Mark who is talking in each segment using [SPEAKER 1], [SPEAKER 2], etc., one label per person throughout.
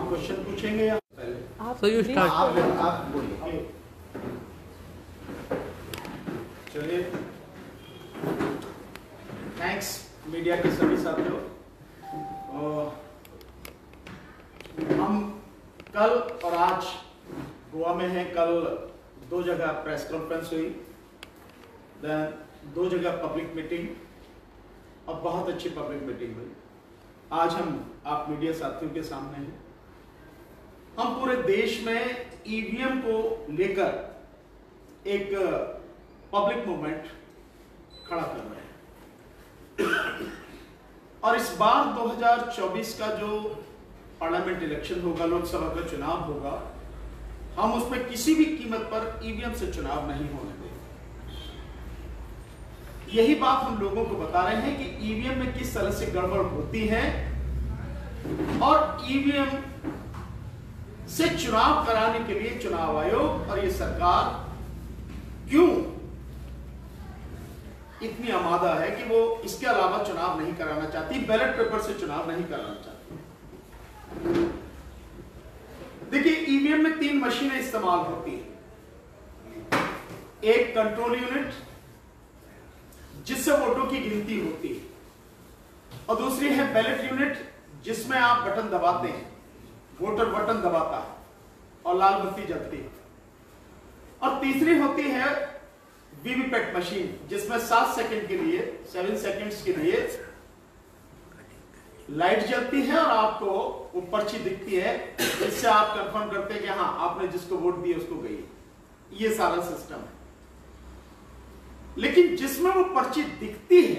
[SPEAKER 1] हम क्वेश्चन पूछेंगे या पहले
[SPEAKER 2] आप
[SPEAKER 1] बोलिए। चलिए, थैंक्स मीडिया के सभी साथियों। हम कल और आज गोवा में हैं। कल 2 जगह प्रेस कॉन्फ्रेंस हुई, देन 2 जगह पब्लिक मीटिंग, और बहुत अच्छी पब्लिक मीटिंग हुई। आज हम आप मीडिया साथियों के सामने हैं। हम पूरे देश में ईवीएम को लेकर एक पब्लिक मूवमेंट खड़ा कर रहे हैं, और इस बार 2024 का जो पार्लियामेंट इलेक्शन होगा, लोकसभा का चुनाव होगा, हम उसमें किसी भी कीमत पर ईवीएम से चुनाव नहीं होने देंगे। यही बात हम लोगों को बता रहे हैं कि ईवीएम में किस तरह से गड़बड़ होती है, और ईवीएम से चुनाव कराने के लिए चुनाव आयोग और ये सरकार क्यों इतनी आमादा है कि वो इसके अलावा चुनाव नहीं कराना चाहती, बैलेट पेपर से चुनाव नहीं कराना चाहती। देखिए, ईवीएम में 3 मशीनें इस्तेमाल होती हैं। एक कंट्रोल यूनिट जिससे वोटों की गिनती होती है, और दूसरी है बैलेट यूनिट जिसमें आप बटन दबाते हैं, वोटर बटन दबाता है और लाल बत्ती जलती है, और तीसरी होती है वीवीपैट मशीन जिसमें 7 सेकंड के लिए 7 सेकंड्स के लिए लाइट जलती है और आपको वो पर्ची दिखती है, जिससे आप कंफर्म करते हैं कि हाँ, आपने जिसको वोट दिया उसको गई। ये सारा सिस्टम है। लेकिन जिसमें वो पर्ची दिखती है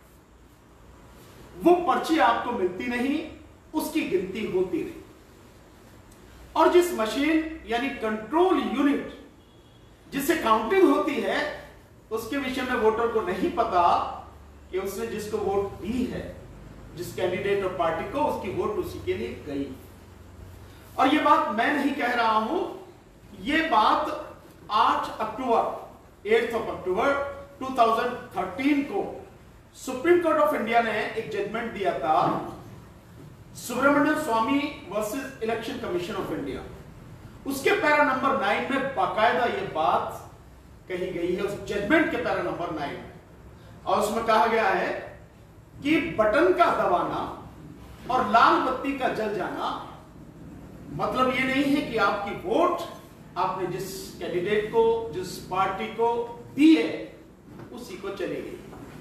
[SPEAKER 1] वो पर्ची आपको मिलती नहीं, उसकी गिनती होती नहीं। और जिस मशीन यानी कंट्रोल यूनिट जिससे काउंटिंग होती है, उसके विषय में वोटर को नहीं पता कि उसने जिसको वोट दी है, जिस कैंडिडेट और पार्टी को, उसकी वोट उसी के लिए गई। और ये बात मैं नहीं कह रहा हूं, ये बात 8 अक्टूबर 2013 को सुप्रीम कोर्ट ऑफ इंडिया ने एक जजमेंट दिया था, Subramanian Swamy versus election commission of India. उसके पैरा नंबर 9 में बाकायदा ये बात कही गई है, उस जजमेंट के पैरा नंबर 9 में, और उसमें कहा गया है कि बटन का दबाना और लाल बत्ती का जल जाना मतलब ये नहीं है कि आपकी वोट आपने जिस कैंडिडेट को, जिस पार्टी को दी है, उसी को चलेगी।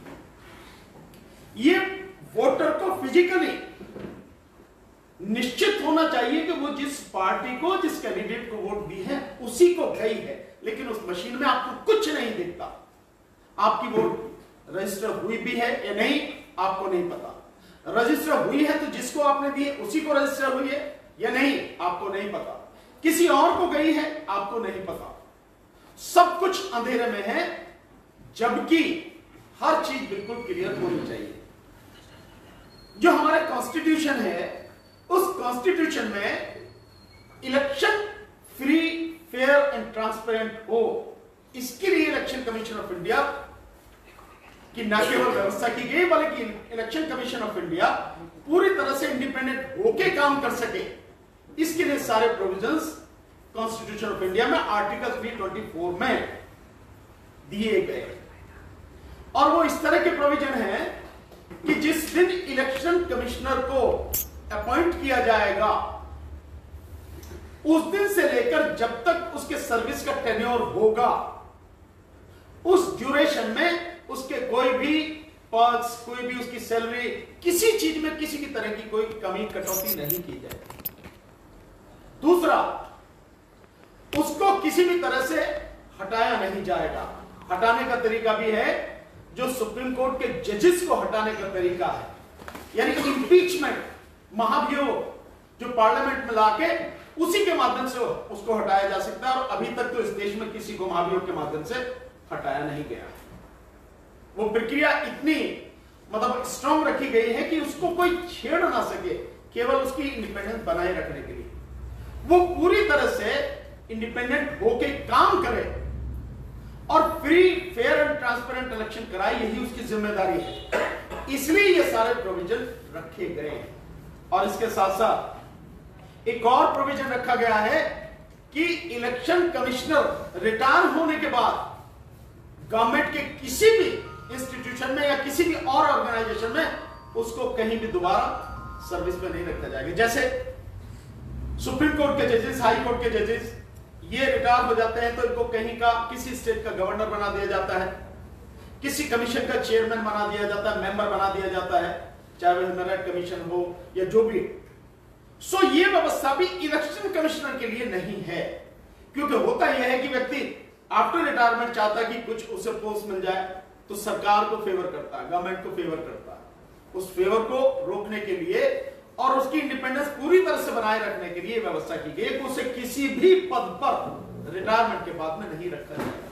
[SPEAKER 1] ये वोटर को फिजिकली निश्चित होना चाहिए कि वो जिस पार्टी को, जिस कैंडिडेट को वोट दी है, उसी को गई है। लेकिन उस मशीन में आपको कुछ नहीं दिखता। आपकी वोट रजिस्टर हुई भी है या नहीं, आपको नहीं पता। रजिस्टर हुई है तो जिसको आपने दी है उसी को रजिस्टर हुई है या नहीं, आपको नहीं पता। किसी और को गई है, आपको नहीं पता। सब कुछ अंधेरे में है, जबकि हर चीज बिल्कुल क्लियर होनी चाहिए। जो हमारा कॉन्स्टिट्यूशन है, उस कॉन्स्टिट्यूशन में election free, fair and transparent हो, इसके लिए इलेक्शन कमीशन ऑफ इंडिया की न केवल व्यवस्था की गई, बल्कि इलेक्शन कमीशन ऑफ इंडिया पूरी तरह से इंडिपेंडेंट होके काम कर सके, इसके लिए सारे प्रोविजंस कॉन्स्टिट्यूशन ऑफ इंडिया में आर्टिकल 324 में दिए गए। और वो इस तरह के प्रोविजन है कि जिस दिन इलेक्शन कमिश्नर को अपॉइंट किया जाएगा, उस दिन से लेकर जब तक उसके सर्विस का टेन्योर होगा, उस ड्यूरेशन में उसके कोई भी पर्क्स, कोई भी उसकी सैलरी, किसी चीज में किसी की तरह की कोई कमी कटौती नहीं की जाए। दूसरा, उसको किसी भी तरह से हटाया नहीं जाएगा। हटाने का तरीका भी है जो सुप्रीम कोर्ट के जजेस को हटाने का तरीका है, यानी इंपीचमेंट, महाभियोग, जो पार्लियामेंट में लाके उसी के माध्यम से उसको हटाया जा सकता है। और अभी तक तो इस देश में किसी को महाभियोग के माध्यम से हटाया नहीं गया। वो प्रक्रिया इतनी मतलब स्ट्रांग रखी गई है कि उसको कोई छेड़ ना सके, केवल उसकी इंडिपेंडेंस बनाए रखने के लिए। वो पूरी तरह से इंडिपेंडेंट होके काम करे और free, fair and transparent election कराए, यही उसकी जिम्मेदारी है। इसलिए ये सारे प्रोविजन रखे गए हैं। और इसके साथ साथ एक और प्रोविजन रखा गया है कि इलेक्शन कमिश्नर रिटायर होने के बाद गवर्नमेंट के किसी भी इंस्टीट्यूशन में या किसी भी और ऑर्गेनाइजेशन में उसको कहीं भी दोबारा सर्विस में नहीं रखा जाएगा। जैसे सुप्रीम कोर्ट के जजेस, हाई कोर्ट के जजेस, ये रिटायर हो जाते हैं तो इनको कहीं का किसी स्टेट का गवर्नर बना दिया जाता है, किसी कमीशन का चेयरमैन बना दिया जाता है, मेंबर बना दिया जाता है, चाहे वह मेरिट कमीशन हो या जो भी। सो ये व्यवस्था भी इलेक्शन कमिश्नर के लिए नहीं है, क्योंकि होता यह है कि व्यक्ति आफ्टर रिटायरमेंट चाहता है कि कुछ उसे पोस्ट मिल जाए, तो सरकार को फेवर करता है, गवर्नमेंट को फेवर करता है। उस फेवर को रोकने के लिए और उसकी इंडिपेंडेंस पूरी तरह से बनाए रखने के लिए व्यवस्था की गई कि उसे किसी भी पद पर रिटायरमेंट के बाद में नहीं रखा जाएगा।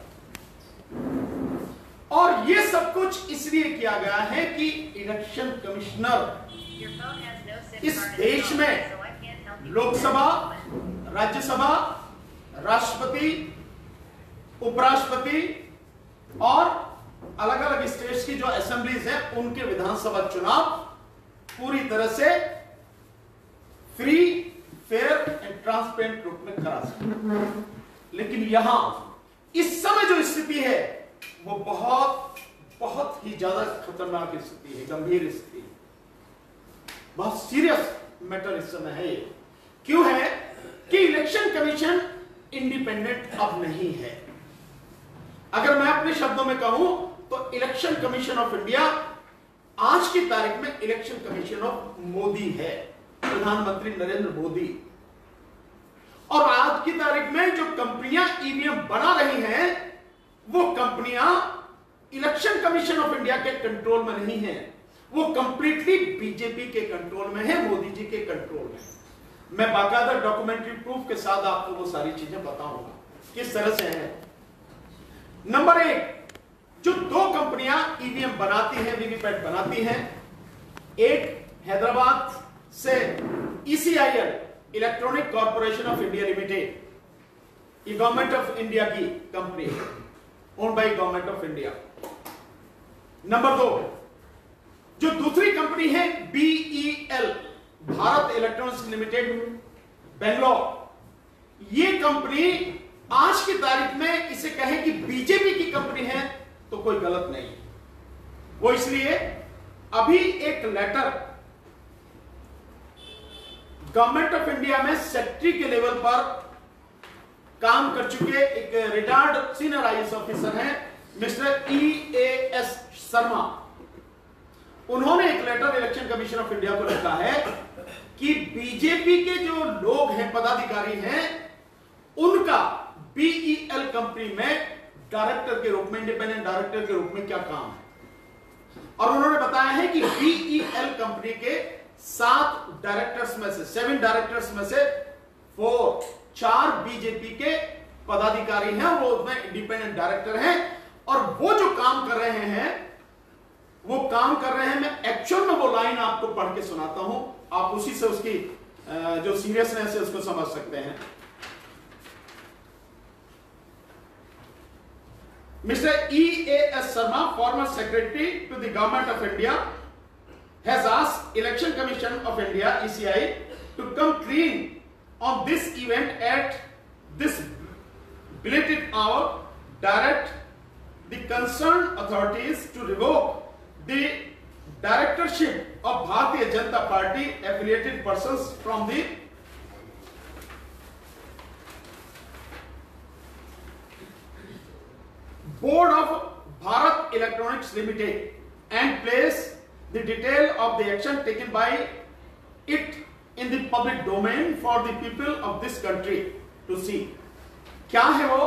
[SPEAKER 1] और ये सब कुछ इसलिए किया गया है कि इलेक्शन कमिश्नर इस देश में लोकसभा, राज्यसभा, राष्ट्रपति, उपराष्ट्रपति और अलग अलग स्टेट्स की जो असेंबलीज हैं उनके विधानसभा चुनाव पूरी तरह से फ्री, फेयर एंड ट्रांसपेरेंट रूप में करा सकते। लेकिन यहां इस समय जो स्थिति है वो बहुत ही ज्यादा खतरनाक स्थिति है, गंभीर स्थिति है, बहुत सीरियस मैटर इस समय है। क्यों है कि इलेक्शन कमीशन इंडिपेंडेंट अब नहीं है। अगर मैं अपने शब्दों में कहूं तो इलेक्शन कमीशन ऑफ इंडिया आज की तारीख में इलेक्शन कमीशन ऑफ मोदी है, प्रधानमंत्री नरेंद्र मोदी। और आज की तारीख में जो कंपनियां ईवीएम बना रही हैं वो कंपनियां इलेक्शन कमीशन ऑफ इंडिया के कंट्रोल में नहीं है, वो कंप्लीटली बीजेपी के कंट्रोल में है, मोदी जी के कंट्रोल में। मैं बाकायदा डॉक्यूमेंट्री प्रूफ के साथ आपको वो सारी चीजें बताऊंगा किस तरह से है। नंबर एक, जो दो कंपनियां ईवीएम बनाती हैं, वीवीपैट बनाती हैं, एक हैदराबाद से ECIL, electronic corporation of India limited, ये गवर्नमेंट ऑफ इंडिया की कंपनी है, owned by government of India. Number दो, जो दूसरी कंपनी है BEL, Bharat electronics limited, Bangalore. ये कंपनी आज की तारीख में इसे कहें कि बीजेपी की कंपनी है तो कोई गलत नहीं। वो इसलिए अभी एक लेटर गवर्नमेंट ऑफ इंडिया में सेक्रेटरी के लेवल पर काम कर चुके एक रिटायर्ड सीनियर आईएएस ऑफिसर हैं मिस्टर EAS शर्मा। उन्होंने एक letter election commission of India को लिखा है कि बीजेपी के जो लोग हैं, पदाधिकारी हैं, उनका बीईएल कंपनी में डायरेक्टर के रूप में, इंडिपेंडेंट डायरेक्टर के रूप में क्या काम है। और उन्होंने बताया है कि बीईएल कंपनी के 7 डायरेक्टर्स में से 7 डायरेक्टर्स में से 4 बीजेपी के पदाधिकारी हैं, वो उसमें इंडिपेंडेंट डायरेक्टर हैं। और वो जो काम कर रहे हैं मैं एक्चुअल में वो लाइन आपको पढ़ के सुनाता हूं, आप उसी से उसकी जो सीरियसनेस है उसको समझ सकते हैं। Mr. EAS Sharma, former secretary to the government of India, has asked Election Commission of India (ECI) to come clean on this event at this belated hour, direct the concerned authorities to revoke the directorship of Bharatiya Janata Party affiliated persons from the Board of Bharat Electronics Limited and place the detail of the action taken by it in the public domain for the people of this country to see। क्या है वो?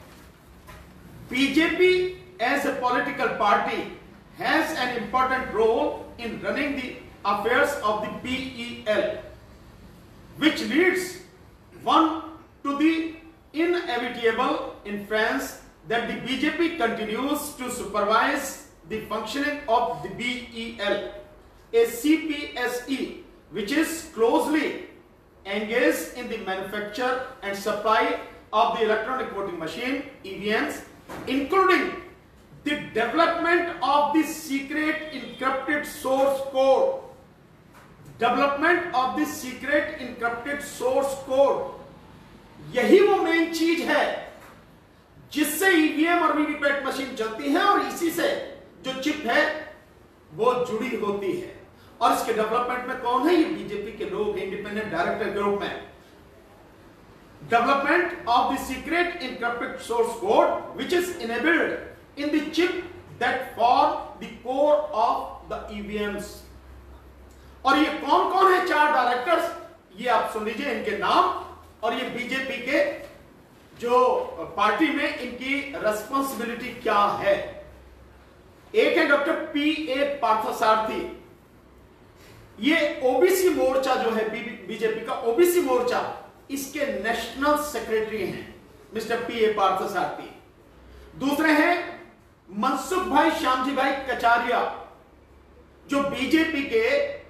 [SPEAKER 1] BJP as a political party has an important role in running the affairs of the BEL, which leads one to the inevitable inference that the BJP continues to supervise the functioning of the BEL, a CPSE, which is closely engaged in the manufacture and supply of the electronic voting machine, EVMs, including the development of the secret encrypted source code development of the secret encrypted source code, यही वो main चीज है जिससे EVM और VVPAT machine चलती है और इसी से जो चिप है वो जुड़ी होती है। और इसके डेवलपमेंट में कौन है? ये बीजेपी के लोग इंडिपेंडेंट डायरेक्टर ग्रुप में। Development of the secret encrypted source code which is enabled in the chip that form the core of the EVMs. और ये कौन कौन है 4 डायरेक्टर्स, ये आप सुन लीजिए इनके नाम, और ये बीजेपी के जो पार्टी में इनकी रेस्पॉन्सिबिलिटी क्या है। एक है डॉक्टर पी.ए. पार्थसारथी, ये ओबीसी मोर्चा जो है बीजेपी का ओबीसी मोर्चा, इसके नेशनल सेक्रेटरी हैं मिस्टर पी.ए. पार्थसारथी। दूसरे हैं मनसुख भाई श्यामजी भाई कचारिया, जो बीजेपी के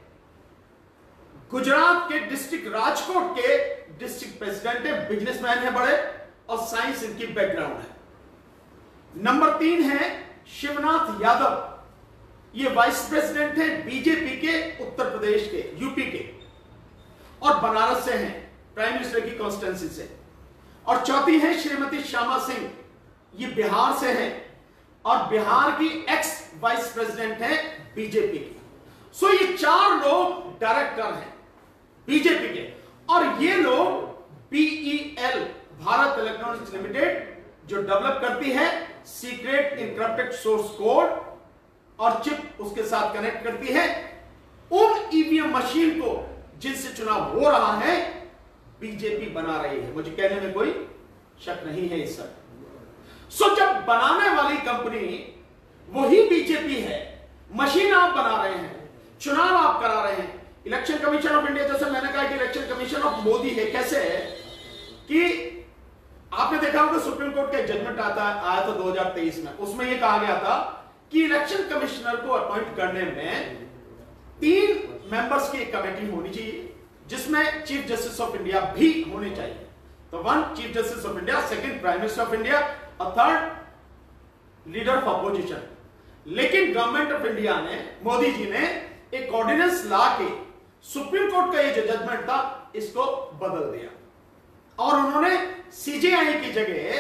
[SPEAKER 1] गुजरात के डिस्ट्रिक्ट राजकोट के डिस्ट्रिक्ट प्रेसिडेंट है, बिजनेसमैन है बड़े, और साइंस इनकी बैकग्राउंड है। नंबर 3 है शिवनाथ यादव, ये वाइस प्रेसिडेंट है बीजेपी के उत्तर प्रदेश के, यूपी के, और बनारस से हैं, प्राइम मिनिस्टर की कॉन्स्टिट्यूंसी से। और चौथी है श्रीमती श्यामा सिंह, ये बिहार से हैं और बिहार की एक्स वाइस प्रेसिडेंट है बीजेपी की। सो ये 4 लोग डायरेक्टर हैं बीजेपी के, और ये लोग बीईएल भारत इलेक्ट्रॉनिक्स लिमिटेड जो डेवलप करती है सीक्रेट इनक्रिप्टेड सोर्स कोड और चिप उसके साथ कनेक्ट करती है, उन ईवीएम मशीन को जिनसे चुनाव हो रहा है बीजेपी बना रही है। मुझे कहने में कोई शक नहीं है इस सब। सो जब बनाने वाली कंपनी वही बीजेपी है, मशीन आप बना रहे हैं, चुनाव आप करा रहे हैं, इलेक्शन कमीशन ऑफ इंडिया, जैसे मैंने कहा कि इलेक्शन कमीशन ऑफ मोदी है, कैसे है कि आपने देखा होगा सुप्रीम कोर्ट का एक जजमेंट आया था 2023 में, उसमें यह कहा गया था कि इलेक्शन कमिश्नर को अपॉइंट करने में 3 मेंबर्स की एक कमेटी होनी चाहिए, जिसमें चीफ जस्टिस ऑफ इंडिया भी होने चाहिए। तो 1 chief justice of India, 2 prime minister of India और 3 लीडर ऑफ अपोजिशन। लेकिन गवर्नमेंट ऑफ इंडिया ने, मोदी जी ने एक ऑर्डिनेंस ला के सुप्रीम कोर्ट का ये जो जजमेंट था इसको बदल दिया, और उन्होंने सीजेआई की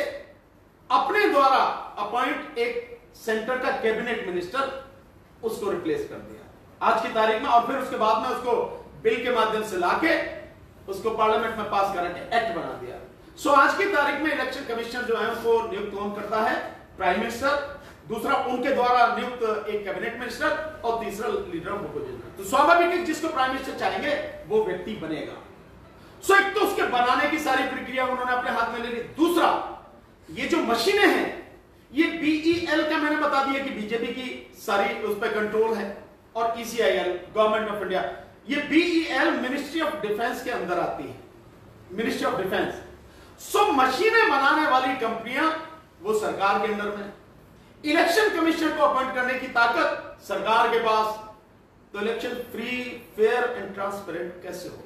[SPEAKER 1] जगह अपने द्वारा अपॉइंट एक सेंटर का कैबिनेट मिनिस्टर उसको रिप्लेस कर दिया आज की तारीख में, और फिर उसके बाद में उसको बिल के माध्यम से लाके उसको पार्लियामेंट में पास करा के एक्ट बना दिया। सो आज की तारीख में इलेक्शन कमिश्नर जो है उसको नियुक्त कौन करता है? प्राइम मिनिस्टर, दूसरा उनके द्वारा नियुक्त एक कैबिनेट मिनिस्टर, और तीसरा लीडर ऑफ अपोजिशन। तो स्वाभाविक है जिसको प्राइम मिनिस्टर चाहेंगे वो व्यक्ति बनेगा। सो एक तो उसके बनाने की सारी प्रक्रिया उन्होंने अपने हाथ में ले ली। दूसरा, ये जो मशीनें हैं ये बीईएल का मैंने बता दिया कि बीजेपी की सारी उस पर कंट्रोल है, और ईसीआईएल गवर्नमेंट ऑफ इंडिया, ये बीईएल मिनिस्ट्री ऑफ डिफेंस के अंदर आती है, मिनिस्ट्री ऑफ डिफेंस। सो मशीनें बनाने वाली कंपनियां वो सरकार के अंदर में, इलेक्शन कमीशन को अपॉइंट करने की ताकत सरकार के पास। तो election free, fair and transparent कैसे होगा?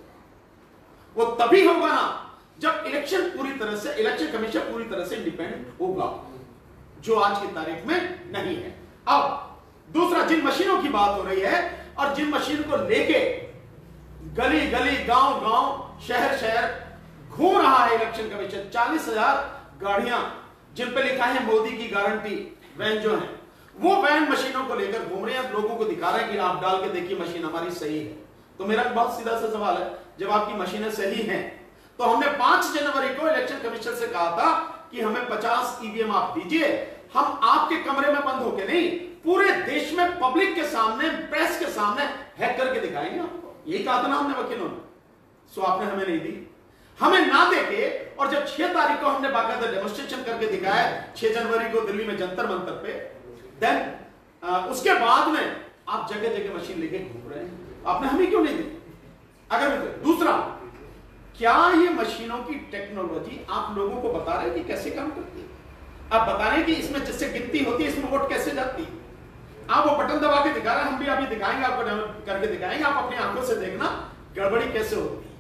[SPEAKER 1] वो तभी होगा ना जब इलेक्शन कमीशन पूरी तरह से इंडिपेंडेंट होगा, जो आज की तारीख में नहीं है। अब दूसरा, जिन मशीनों की बात हो रही है और जिन मशीन को लेके गली गली, गांव गांव, शहर शहर घूम रहा है इलेक्शन कमीशन, 40,000 गाड़ियां जिन पे लिखा है मोदी की गारंटी वैन जो है, वो वैन मशीनों को लेकर घूम रहे हैं, लोगों को दिखा रहे हैं कि आप डाल के देखिए मशीन हमारी सही है। तो मेरा बहुत सीधा सा सवाल है, जब आपकी मशीनें सही हैं तो हमने 5 जनवरी को इलेक्शन कमीशन से कहा था कि हमें 50 ईवीएम आप दीजिए, हम आपके कमरे में बंद होके नहीं, पूरे देश में पब्लिक के सामने, प्रेस के सामने हैक करके दिखाएंगे आपको। यही कहा था ना हमने वकीलों ने। सो आपने हमें नहीं दी, हमें ना देके, और जब 6 तारीख को हमने बाकायदा डेमोन्स्ट्रेशन करके दिखाया 6 जनवरी को दिल्ली में जंतर मंतर पे, देन उसके बाद में आप जगह जगह मशीन लेके घूम रहे हैं, आपने हमें क्यों नहीं दी? अगर दूसरा, क्या ये मशीनों की टेक्नोलॉजी आप लोगों को बता रहे हैं कि कैसे काम करती है? आप बता रहे हैं कि इसमें जिससे गिनती होती है इसमें वोट कैसे जाती है? आप वो बटन दबा के दिखा रहे हैं, हम भी अभी दिखाएंगे, आपको करके दिखाएंगे, आप अपनी आंखों से देखना गड़बड़ी कैसे होती है।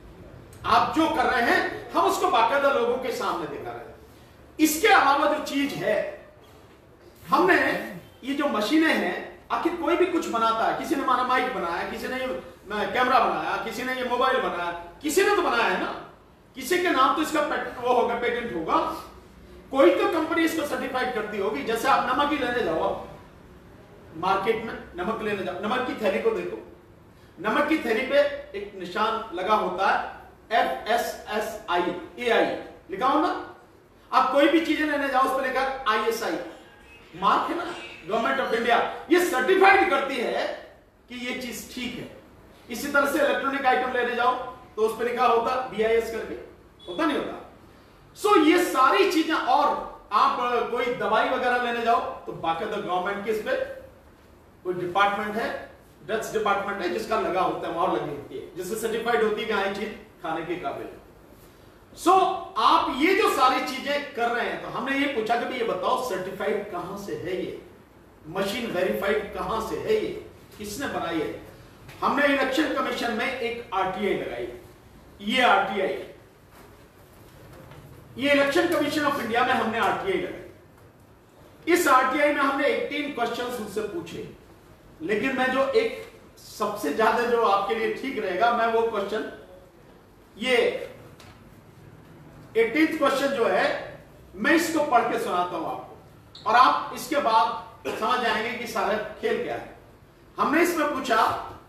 [SPEAKER 1] आप जो कर रहे हैं हम उसको बाकायदा लोगों के सामने दिखा रहे हैं। इसके अलावा जो चीज है, हमने ये जो मशीनें हैं, आखिर कोई भी कुछ बनाता है, किसी ने माना माइक बनाया, किसी ने कैमरा बनाया, किसी ने ये मोबाइल बनाया, किसी ने तो बनाया है ना, किसी के नाम तो इसका वो होगा, पेटेंट होगा, कोई तो कंपनी इसको सर्टिफाइड करती होगी। जैसे आप नमक ही लेने जाओ, आप मार्केट में नमक लेने जाओ, नमक की थैली को देखो, नमक की थैली पे एक निशान लगा होता है FSSAI लिखा हो ना। आप कोई भी चीजें लेने जाओ उस पर लिखा ISI मार्क है ना, गवर्नमेंट ऑफ इंडिया ये सर्टिफाइड करती है कि ये चीज ठीक है। इसी तरह से इलेक्ट्रॉनिक आइटम लेने जाओ तो उस पर लिखा होता BIS करके, होता नहीं होता। सो ये सारी चीजें, और आप कोई दवाई वगैरह लेने जाओ तो बाकायदा गवर्नमेंट के इस पे कोई डिपार्टमेंट है, ड्रग्स डिपार्टमेंट है, जिसका लगा होता है, मोहर लगी होती है, जिससे सर्टिफाइड होती है कि हाँ ये चीज खाने के काबिल है। सो आप ये जो सारी चीजें कर रहे हैं, तो हमने ये पूछा कि ये बताओ सर्टिफाइड कहां से है, ये मशीन वेरीफाइड कहां से है, ये किसने बनाई है। हमने इलेक्शन कमीशन में एक RTI लगाई, ये RTI, ये इलेक्शन कमीशन ऑफ इंडिया में हमने RTI लगाई। इस RTI में हमने 18 क्वेश्चंस उनसे पूछे, लेकिन मैं जो एक सबसे ज्यादा जो आपके लिए ठीक रहेगा, मैं वो क्वेश्चन, ये 18th क्वेश्चन जो है, मैं इसको पढ़ के सुनाता हूं आपको, और आप इसके बाद समझ जाएंगे कि सारा खेल क्या है। हमने इसमें पूछा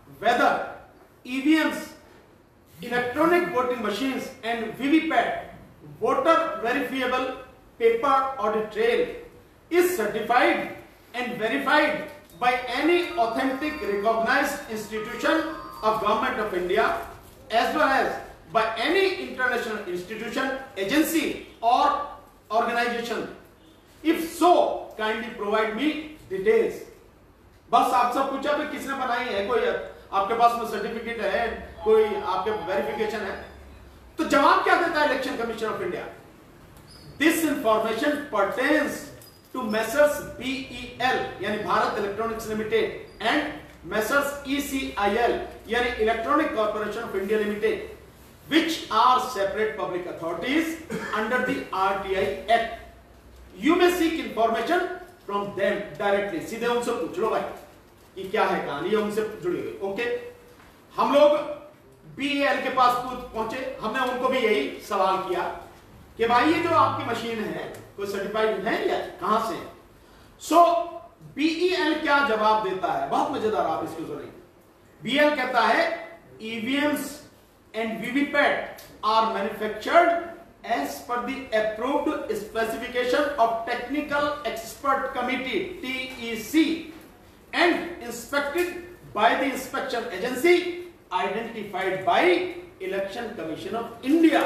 [SPEAKER 1] whether EVMs, electronic voting machines and VVPAT, voter verifiable paper audit trail, is certified and verified by any authentic recognized institution of Government of India, as well as by any international institution, agency or organization. If so, kindly provide me details. बस आपसे पूछा भी किसने बनाई है, कोई आपके पास में सर्टिफिकेट है, कोई आपके वेरिफिकेशन है, तो जवाब क्या देता है election commission of India? This information pertains to messrs BEL यानी Bharat electronics limited and messrs ECIL यानी electronic corporation of India limited, which are separate public authorities under the RTI Act. You may seek information from them directly. सीधे उनसे पूछ लो भाई कि क्या है कहानी, ये उनसे जुड़ी हुई। ओके, हम लोग BEL के पास पहुंचे, हमने उनको भी यही सवाल किया कि भाई ये जो आपकी मशीन है कोई सर्टिफाइड है या कहां से? सो BEL क्या जवाब देता है, बहुत मजेदार, आप इसको सुनिए। BEL कहता है EVMs and VVPAT are manufactured as per the approved specification of Technical Expert Committee TEC and inspected by the inspection agency identified by Election Commission of India.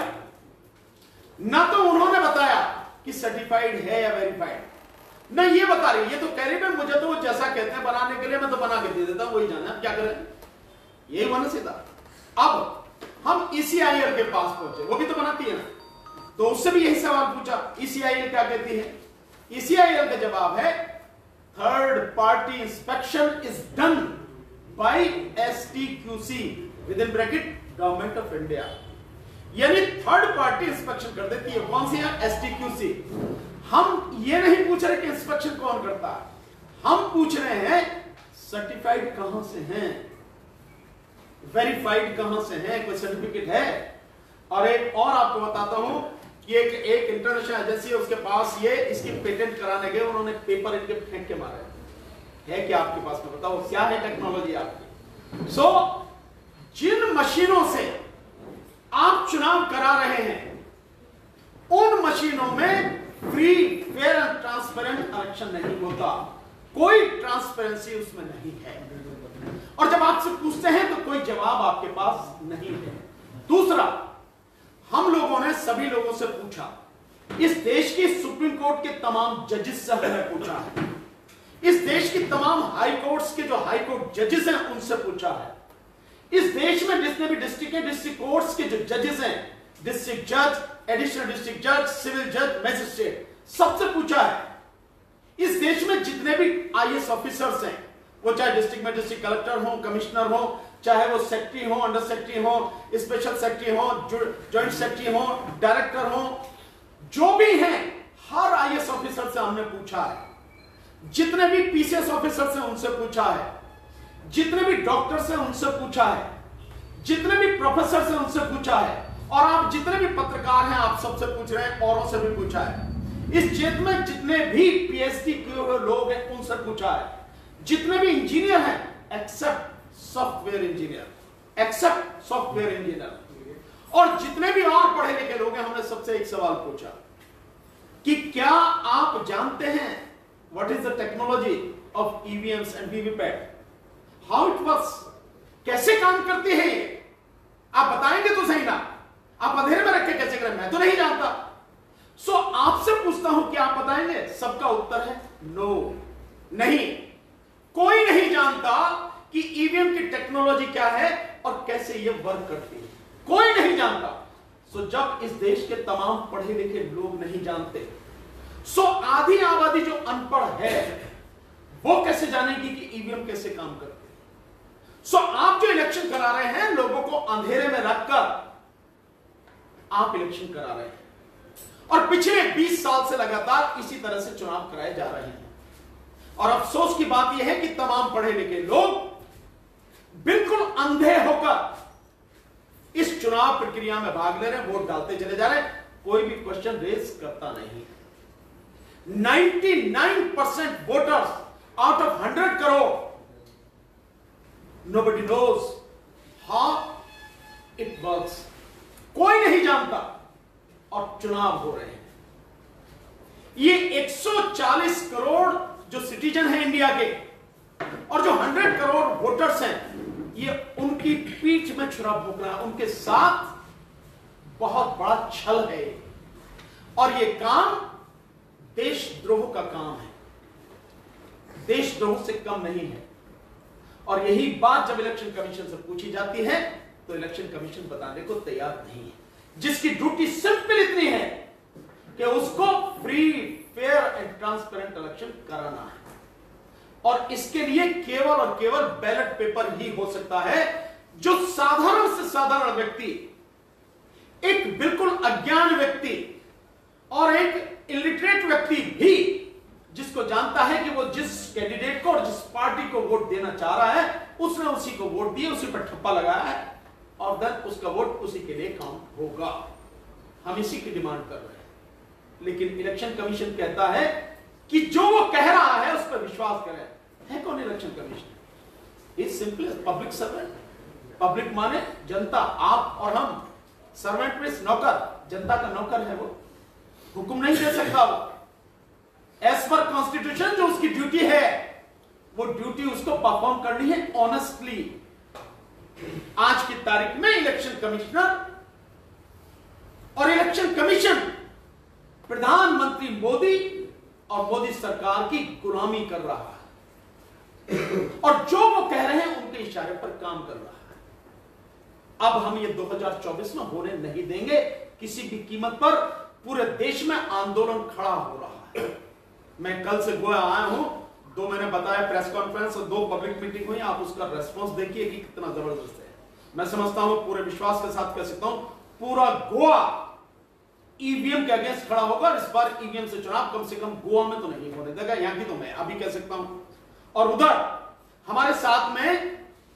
[SPEAKER 1] ना तो उन्होंने बताया कि सर्टिफाइड है या वेरीफाइड, ना ये बता रही, ये तो कह रही है मुझे तो वो जैसा कहते हैं बनाने के लिए मैं तो बना के दे देता हूं, वही जाना, क्या करें, यही होना सीधा। अब हम ECIL के पास पहुंचे, वो भी तो बनाती है ना, तो उससे भी यही सवाल पूछा, ECIL क्या कहती है? ECIL का जवाब है third party inspection is done by STQC with in bracket government of India, यानी थर्ड पार्टी इंस्पेक्शन कर देती है। कौन सी है? STQC। हम ये नहीं पूछ रहे कि इंस्पेक्शन कौन करता है, हम पूछ रहे हैं सर्टिफाइड कहां से हैं, वेरीफाइड कहां से है, कोई सर्टिफिकेट है। और एक और आपको बताता हूं कि एक इंटरनेशनल एजेंसी है, उसके पास ये इसकी पेटेंट कराने गए, उन्होंने पेपर इनके फेंक के मारे है क्या आपके पास में, बताओ क्या है टेक्नोलॉजी आपकी। सो जिन मशीनों से आप चुनाव करा रहे हैं उन मशीनों में free fair and transparent election नहीं होता, कोई ट्रांसपेरेंसी उसमें नहीं है, और जब आपसे पूछते हैं तो कोई जवाब आपके पास नहीं है। दूसरा, हम लोगों ने सभी लोगों से पूछा, इस देश की सुप्रीम कोर्ट के तमाम जजेस से हमने पूछा है, इस देश की तमाम हाई कोर्ट्स के जो हाई कोर्ट जजेस हैं उनसे पूछा है, इस देश में जितने भी डिस्ट्रिक्ट कोर्ट्स के जो जजेस हैं, डिस्ट्रिक्ट जज, एडिशनल डिस्ट्रिक्ट जज, सिविल जज, मैजिस्ट्रेट, सबसे पूछा है। इस देश में जितने भी IAS ऑफिसर्स हैं, वो चाहे डिस्ट्रिक्ट मैजिस्ट्रेट कलेक्टर हो, कमिश्नर हो, चाहे वो सेक्रेटरी हो, अंडर सेक्रेटरी हो, स्पेशल सेक्रेटरी हो, जॉइंट सेक्रेटरी हो, डायरेक्टर हो, जो भी हैं, हर IAS ऑफिसर से हमने पूछा है, जितने भी PCS ऑफिसर से उनसे पूछा है, जितने भी डॉक्टर से उनसे पूछा है, जितने भी प्रोफेसर से उनसे पूछा है, और आप जितने भी पत्रकार हैं आप सबसे पूछ रहे हैं, औरों से भी पूछा है, इस क्षेत्र में जितने भी पीएचडी किए हुए लोग हैं उनसे पूछा है, जितने भी इंजीनियर हैं एक्सेप्ट सॉफ्टवेयर इंजीनियर, और जितने भी और पढ़े लिखे लोग हैं, हमने सबसे एक सवाल पूछा कि क्या आप जानते हैं what is the technology of EVMs and VVPAT, how it works, कैसे काम करती है ये, आप बताएंगे तो सही ना, आप अंधेरे में रख के कैसे करें, मैं तो नहीं जानता। सो आपसे पूछता हूं कि आप बताएंगे, सबका उत्तर है नो, नहीं, कोई नहीं जानता कि ईवीएम की टेक्नोलॉजी क्या है और कैसे ये वर्क करती है, कोई नहीं जानता। सो जब इस देश के तमाम पढ़े लिखे लोग नहीं जानते, सो आधी आबादी जो अनपढ़ है वो कैसे जानेगी कि ईवीएम कैसे काम करती है। सो आप जो इलेक्शन करा रहे हैं, लोगों को अंधेरे में रखकर आप इलेक्शन करा रहे हैं, और पिछले 20 साल से लगातार इसी तरह से चुनाव कराए जा रहे हैं। और अफसोस की बात यह है कि तमाम पढ़े लिखे लोग बिल्कुल अंधे होकर इस चुनाव प्रक्रिया में भाग ले रहे हैं, वोट डालते चले जा रहे हैं, कोई भी क्वेश्चन रेज करता नहीं। 99% voters out of 100 crore, nobody knows how it works, कोई नहीं जानता, और चुनाव हो रहे हैं। ये 140 करोड़ जो सिटीजन है इंडिया के, और जो 100 करोड़ वोटर्स हैं, ये उनकी पीठ में छुरा भोंक रहा है, उनके साथ बहुत बड़ा छल है, और ये काम देशद्रोह का काम है, देशद्रोह से कम नहीं है। और यही बात जब इलेक्शन कमीशन से पूछी जाती है तो इलेक्शन कमीशन बताने को तैयार नहीं है, जिसकी ड्यूटी सिंपल इतनी है कि उसको free, fair and transparent election कराना है, और इसके लिए केवल और केवल बैलेट पेपर ही हो सकता है, जो साधारण से साधारण व्यक्ति, एक बिल्कुल अज्ञान व्यक्ति और एक इलिटरेट व्यक्ति भी, जिसको जानता है कि वो जिस कैंडिडेट को और जिस पार्टी को वोट देना चाह रहा है, उसने उसी को वोट दिया, उसी पर ठप्पा लगाया है, और देन उसका वोट उसी के लिए काउंट होगा। हम इसी की डिमांड कर रहे हैं, लेकिन इलेक्शन कमीशन कहता है कि जो वो कह रहा है उस पर विश्वास करें। है कौन election commission? Is simply public servant. Public माने जनता, आप और हम। सर्वेंट मींस नौकर, जनता का नौकर है वो, हुक्म नहीं दे सकता वो। एज पर कॉन्स्टिट्यूशन जो उसकी ड्यूटी है, वो ड्यूटी उसको परफॉर्म करनी है ऑनेस्टली। आज की तारीख में इलेक्शन कमिश्नर और इलेक्शन कमीशन प्रधानमंत्री मोदी और मोदी सरकार की गुलामी कर रहा है, और जो वो कह रहे हैं उनके इशारे पर काम कर रहा है। अब हम ये 2024 में होने नहीं देंगे, किसी भी कीमत पर पूरे देश में आंदोलन खड़ा हो रहा है। मैं कल से गोया आया हूं, 2 मैंने बताया प्रेस कॉन्फ्रेंस और 2 पब्लिक मीटिंग हुई, आप उसका रेस्पॉन्स देखिए कि कितना जबरदस्त है। मैं समझता हूं, पूरे विश्वास के साथ कह सकता हूं, पूरा गोवा ईवीएम के अगेंस्ट खड़ा होगा, और इस बार ईवीएम से चुनाव कम से कम गोवा में तो नहीं होने देगा, यहां की तो मैं अभी कह सकता हूं। और उधर हमारे साथ में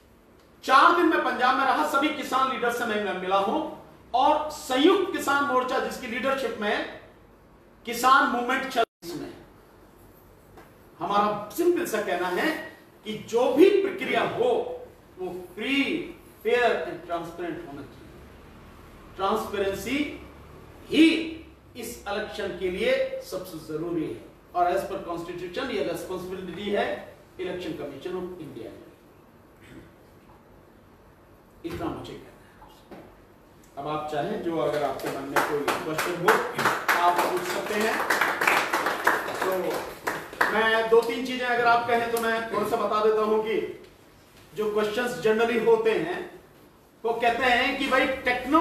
[SPEAKER 1] 4 दिन में पंजाब में रहा, सभी किसान लीडर से मैं मिला हूं, और संयुक्त किसान मोर्चा जिसकी लीडरशिप में किसान मूवमेंट चल, इसमें हमारा सिंपल सा कहना है कि जो भी प्रक्रिया हो वो फ्री, फेयर एंड ट्रांसपेरेंट होना चाहिए। ट्रांसपेरेंसी ही इस इलेक्शन के लिए सबसे जरूरी है, और एज पर कॉन्स्टिट्यूशन ये रेस्पॉन्सिबिलिटी है इलेक्शन कमीशन ऑफ इंडिया में। इतना मुझे कहना है। अब आप चाहें, जो अगर आपके मन में कोई क्वेश्चन हो आप पूछ सकते हैं। तो मैं 2-3 चीजें अगर आप कहें तो मैं थोड़ा सा बता देता हूं कि जो क्वेश्चंस जनरली होते हैं वो कहते हैं कि भाई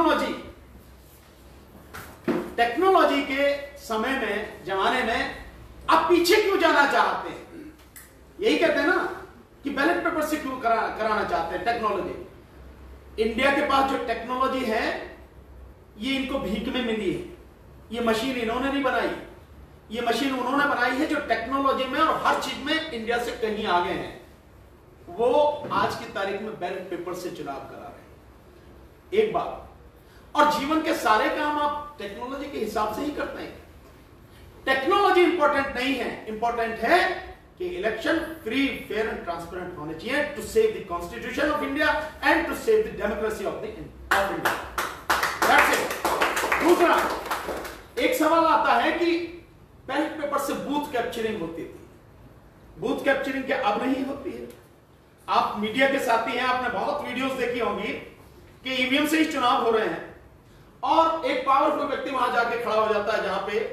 [SPEAKER 1] टेक्नोलॉजी के समय में, जमाने में आप पीछे क्यों जाना चाहते हैं? यही कहते हैं ना कि बैलेट पेपर से क्यों कराना चाहते हैं टेक्नोलॉजी। इंडिया के पास जो टेक्नोलॉजी है ये इनको भीख में मिली है, ये मशीन इन्होंने नहीं बनाई, ये मशीन उन्होंने बनाई है जो टेक्नोलॉजी में और हर चीज में इंडिया से कहीं आगे हैं। वो आज की तारीख में बैलेट पेपर से चुनाव करा रहे हैं। एक बात। और जीवन के सारे काम आप टेक्नोलॉजी के हिसाब से ही करते हैं। टेक्नोलॉजी इंपॉर्टेंट नहीं है, इंपॉर्टेंट है कि election free, fair and transparent होने चाहिए to save the constitution of India and to save the democracy of India. That's it. दूसरा एक सवाल आता है कि बैलेट पेपर से बूथ कैप्चरिंग होती थी, बूथ कैप्चरिंग क्या अब नहीं होती है? आप मीडिया के साथी हैं, आपने बहुत वीडियोस देखी होंगी कि ईवीएम से ही चुनाव हो रहे हैं और एक पावरफुल व्यक्ति वहां जाके खड़ा हो जाता है जहां पे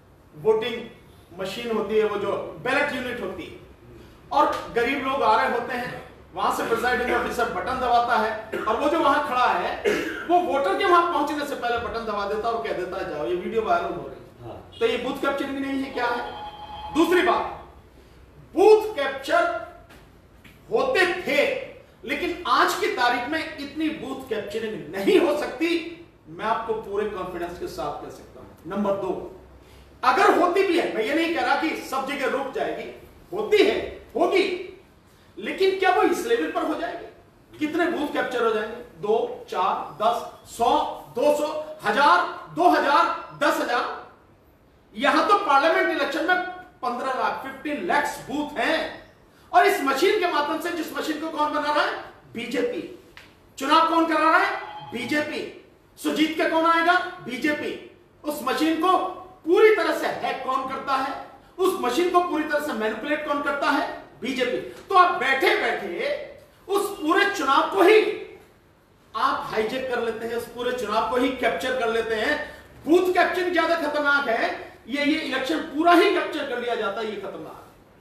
[SPEAKER 1] वोटिंग मशीन होती है, वो जो बैलेट यूनिट होती है, और गरीब लोग आ रहे होते हैं, वहां से प्रिजाइडिंग ऑफिसर बटन दबाता है और वो जो वहां खड़ा है वो वोटर के वहां पहुंचने से पहले बटन दबा देता है और कह देता है जाओ, ये वीडियो वायरल हो रही है। तो ये बूथ कैप्चरिंग नहीं है, क्या है? दूसरी बात, बूथ कैप्चर होते थे लेकिन आज की तारीख में इतनी बूथ कैप्चरिंग नहीं हो सकती, मैं आपको पूरे कॉन्फिडेंस के साथ कह सकता हूं। नंबर 2, अगर होती भी है, मैं ये नहीं कह रहा कि सब जगह रुक जाएगी, होती है, होगी, लेकिन क्या वो इस लेवल पर हो जाएगी? कितने बूथ कैप्चर हो जाएंगे? 2, 4, 10, 100, 200, 1000, 2000, 10,000? यहां तो पार्लियामेंट इलेक्शन में 15 लाख 15 लाख बूथ हैं और इस मशीन के माध्यम से, जिस मशीन को कौन बना रहा है? बीजेपी। चुनाव कौन करा रहा है? बीजेपी। सो जीत के कौन आएगा? बीजेपी। उस मशीन को पूरी तरह से हैक कौन करता है? उस मशीन को पूरी तरह से मैनिपुलेट कौन करता है? बीजेपी। तो आप बैठे बैठे उस पूरे चुनाव को ही आप हाईजेक कर लेते हैं, उस पूरे चुनाव को ही कैप्चर कर लेते हैं। बूथ कैप्चरिंग ज्यादा खतरनाक है, ये इलेक्शन पूरा ही कैप्चर कर लिया जाता है, ये खतरनाक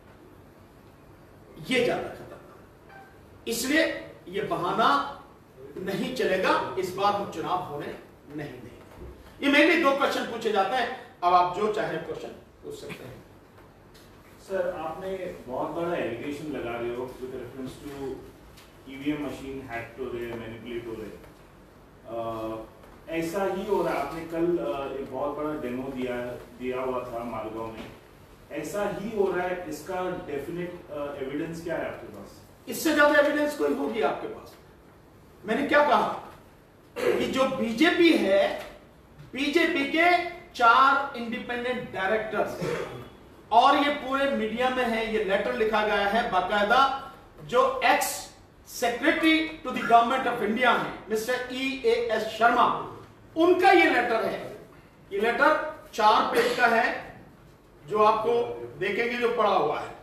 [SPEAKER 1] है, ये ज्यादा खतरनाक है। इसलिए ये बहाना नहीं चलेगा, इस बार हम चुनाव होने नहीं देंगे। ये मेरे 2 क्वेश्चन पूछे जाते हैं, अब आप जो चाहे क्वेश्चन पूछ सकते हैं।
[SPEAKER 3] सर, आपने बहुत बड़ा एलिगेशन लगा रहे हो with reference to EVM machine hack हो रहे, मैनिपुलेट हो रहे। ऐसा ही हो रहा है। आपने कल एक बहुत बड़ा डेमो दिया हुआ था मालगांव में, ऐसा ही हो रहा है। इसका डेफिनेट एविडेंस क्या है आपके पास?
[SPEAKER 1] इससे ज्यादा एविडेंस कोई होगी आपके पास? मैंने क्या कहा कि जो बीजेपी है, बीजेपी के 4 इंडिपेंडेंट डायरेक्टर्स, और ये पूरे मीडिया में है, ये लेटर लिखा गया है बाकायदा, जो ex secretary to the government of India है मिस्टर EAS शर्मा, उनका ये लेटर है। ये लेटर 4 पेज का है, जो आपको देखेंगे, जो पड़ा हुआ है।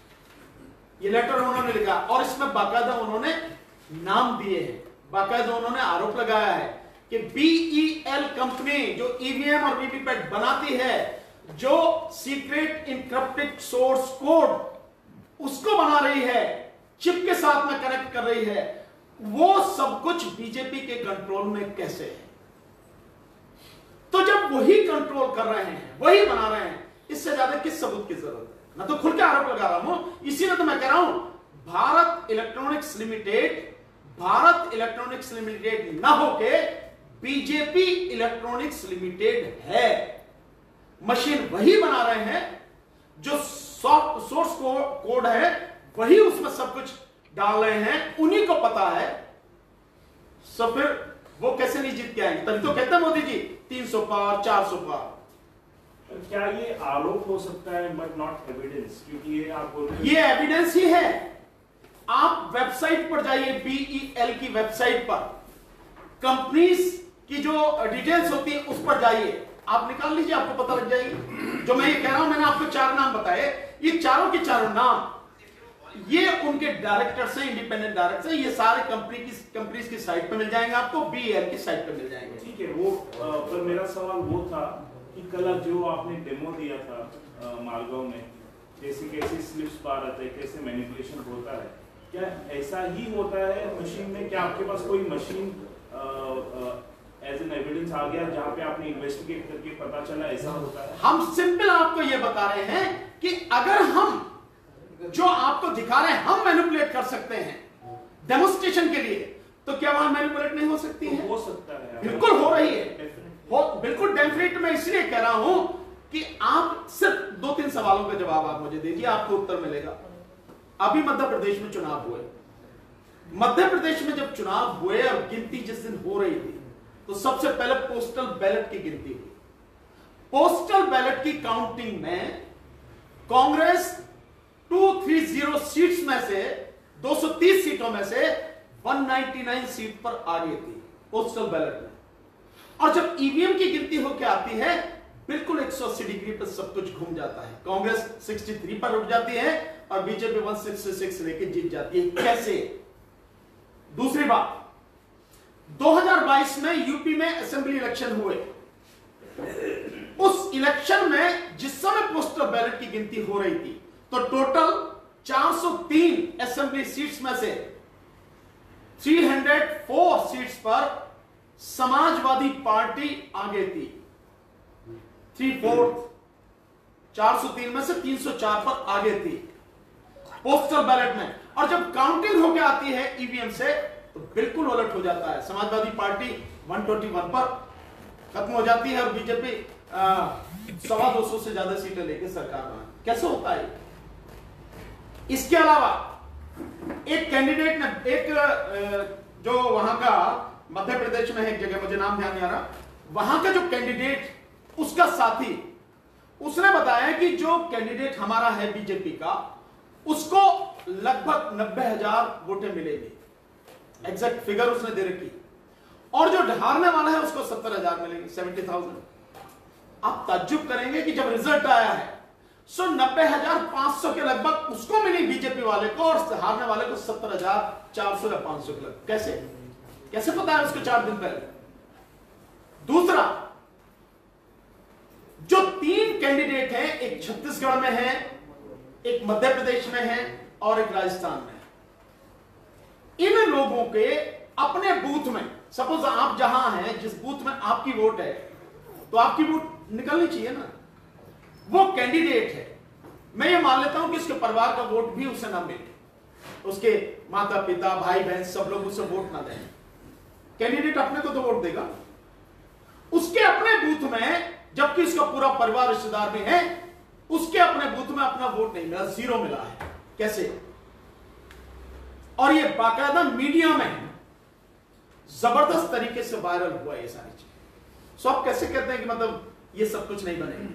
[SPEAKER 1] ये लेटर उन्होंने लिखा और इसमें बाकायदा उन्होंने नाम दिए हैं, बाकायदा उन्होंने आरोप लगाया है कि BEL कंपनी जो ईवीएम और वीवीपैट बनाती है, जो सीक्रेट इनक्रिप्टेड सोर्स कोड उसको बना रही है, चिप के साथ में कनेक्ट कर रही है, वो सब कुछ बीजेपी के कंट्रोल में कैसे है? तो जब वही कंट्रोल कर रहे हैं, वही बना रहे हैं, इससे ज्यादा किस सबूत की जरूरत है? मैं तो खुल के आरोप लगा रहा हूं, इसीलिए तो मैं कह रहा हूं भारत इलेक्ट्रॉनिक्स लिमिटेड ना होके बीजेपी इलेक्ट्रॉनिक्स लिमिटेड है। मशीन वही बना रहे हैं, जो सोर्स कोड है वही उसमें सब कुछ डाल रहे हैं, उन्हीं को पता है। सो फिर वो कैसे नहीं जीत के आएंगे? तभी तो कहते हैं मोदी जी 300 पार 400 पार।
[SPEAKER 3] क्या ये आरोप हो सकता है बट नॉट एविडेंस? क्योंकि ये आप बोल रहे हैं,
[SPEAKER 1] ये एविडेंस ही है। आप वेबसाइट पर जाइए, BEL की वेबसाइट पर कंपनीज की जो डिटेल्स होती है उस पर जाइए, आप निकाल लीजिए, आपको पता लग जाएगी। जो मैं ये कह रहा हूं, मैंने आपको 4 नाम बताए, ये चारों के चारों नाम, ये उनके डायरेक्टर्स हैं, इंडिपेंडेंट डायरेक्टर्स हैं। ये सारे कंपनीज की साइट पे मिल जाएंगे आपको, BEL की साइट पे मिल जाएंगे।
[SPEAKER 3] ठीक है। वो पर मेरा सवाल वो था कि कल जो आपने डेमो दिया था मालगांव में, कैसे स्लिप्स पार आते हैं, कैसे मैनिपुलेशन होता है, क्या ऐसा ही होता है मशीन में? क्या आपके पास कोई मशीन एज एन एविडेंस आ गया जहां पे आपने इन्वेस्टिगेट करके पता चला ऐसा होता है?
[SPEAKER 1] हम सिंपल आपको ये बता रहे हैं कि अगर हम जो आपको दिखा रहे हैं हम मैनिपुलेट कर सकते हैं डेमोन्स्ट्रेशन के लिए, तो क्या वहां मैनिपुलेट नहीं हो सकती है?
[SPEAKER 3] हो सकता है,
[SPEAKER 1] बिल्कुल हो रही है, बिल्कुल डेफिनेट। मैं इसलिए कह रहा हूं कि आप सिर्फ 2-3 सवालों का जवाब आप मुझे दीजिए, आपको उत्तर मिलेगा। अभी मध्य प्रदेश में चुनाव हुए, मध्य प्रदेश में जब चुनाव हुए और गिनती जिस दिन हो रही थी तो सबसे पहले पोस्टल बैलेट की गिनती हुई। पोस्टल बैलेट की काउंटिंग में कांग्रेस 230 सीट्स में से 230 सीटों में से 199 सीट पर आ गई थी पोस्टल बैलेट में। और जब ईवीएम की गिनती होकर आती है बिल्कुल 180 डिग्री पर सब कुछ घूम जाता है। कांग्रेस 63 पर उठ जाती है और बीजेपी 166 लेके जीत जाती है। कैसे? दूसरी बात, 2022 में यूपी में असेंबली इलेक्शन हुए। उस इलेक्शन में जिस समय पोस्टल बैलेट की गिनती हो रही थी तो टोटल 403 असेंबली सीट्स में से 304 सीट्स पर समाजवादी पार्टी आगे थी। 3/4 403 में से 304 पर आगे थी पोस्टल बैलेट में। और जब काउंटिंग होकर आती है ईवीएम से तो बिल्कुल उलट हो जाता है। समाजवादी पार्टी 121 पर खत्म हो जाती है और बीजेपी 250 से ज्यादा सीटें लेकर सरकार बना। कैसे होता है? इसके अलावा एक कैंडिडेट ने जो वहां का मध्य प्रदेश में है एक जगह, मुझे नाम ध्यान नहीं आ रहा, वहां का जो कैंडिडेट उसका साथी उसने बताया कि जो कैंडिडेट हमारा है बीजेपी का उसको लगभग 90,000 वोटें मिलेगी। एग्जैक्ट फिगर उसने दे रखी। और जो हारने वाला है उसको 70,000 मिलेंगे, 70,000। आप ताज्जुब करेंगे कि जब रिजल्ट आया है सो 90,500 के लगभग उसको मिली बीजेपी वाले को और हारने वाले को 70,400 या 500 के लगभग। कैसे पता है उसको 4 दिन पहले? दूसरा, जो 3 कैंडिडेट हैं, एक छत्तीसगढ़ में है, एक मध्य प्रदेश में है और एक राजस्थान में है। इन लोगों के अपने बूथ में, सपोज आप जहां हैं जिस बूथ में आपकी वोट है तो आपकी वोट निकलनी चाहिए ना। वो कैंडिडेट है, मैं ये मान लेता हूं कि उसके परिवार का वोट भी उसे ना मिले, उसके माता पिता भाई बहन सब लोग उसे वोट ना दें, कैंडिडेट अपने को तो वोट देगा। उसके अपने बूथ में जबकि उसका पूरा परिवार रिश्तेदार भी है, उसके अपने बूथ में अपना वोट नहीं मिला, 0 मिला है। कैसे? और ये बाकायदा मीडिया में जबरदस्त तरीके से वायरल हुआ ये सारी चीज। सो आप कैसे कहते हैं कि मतलब ये सब कुछ नहीं बनेगा?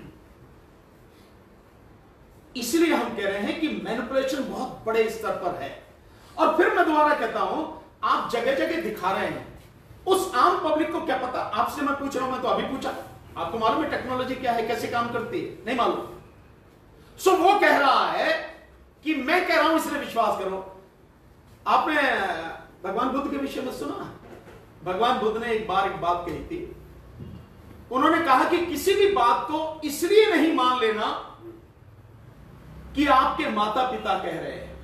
[SPEAKER 1] इसलिए हम कह रहे हैं कि मैनिपुलेशन बहुत बड़े स्तर पर है। और फिर मैं दोबारा कहता हूं, आप जगह जगह दिखा रहे हैं, उस आम पब्लिक को क्या पता? आपसे मैं पूछ रहा हूं, मैं तो अभी पूछा, आपको मालूम है टेक्नोलॉजी क्या है, कैसे काम करती है? नहीं मालूम। सो वो कह रहा है कि मैं कह रहा हूं इसलिए विश्वास करो। आपने भगवान बुद्ध के विषय में सुना? भगवान बुद्ध ने एक बार एक बात कही थी। उन्होंने कहा कि किसी भी बात को इसलिए नहीं मान लेना कि आपके माता पिता कह रहे हैं,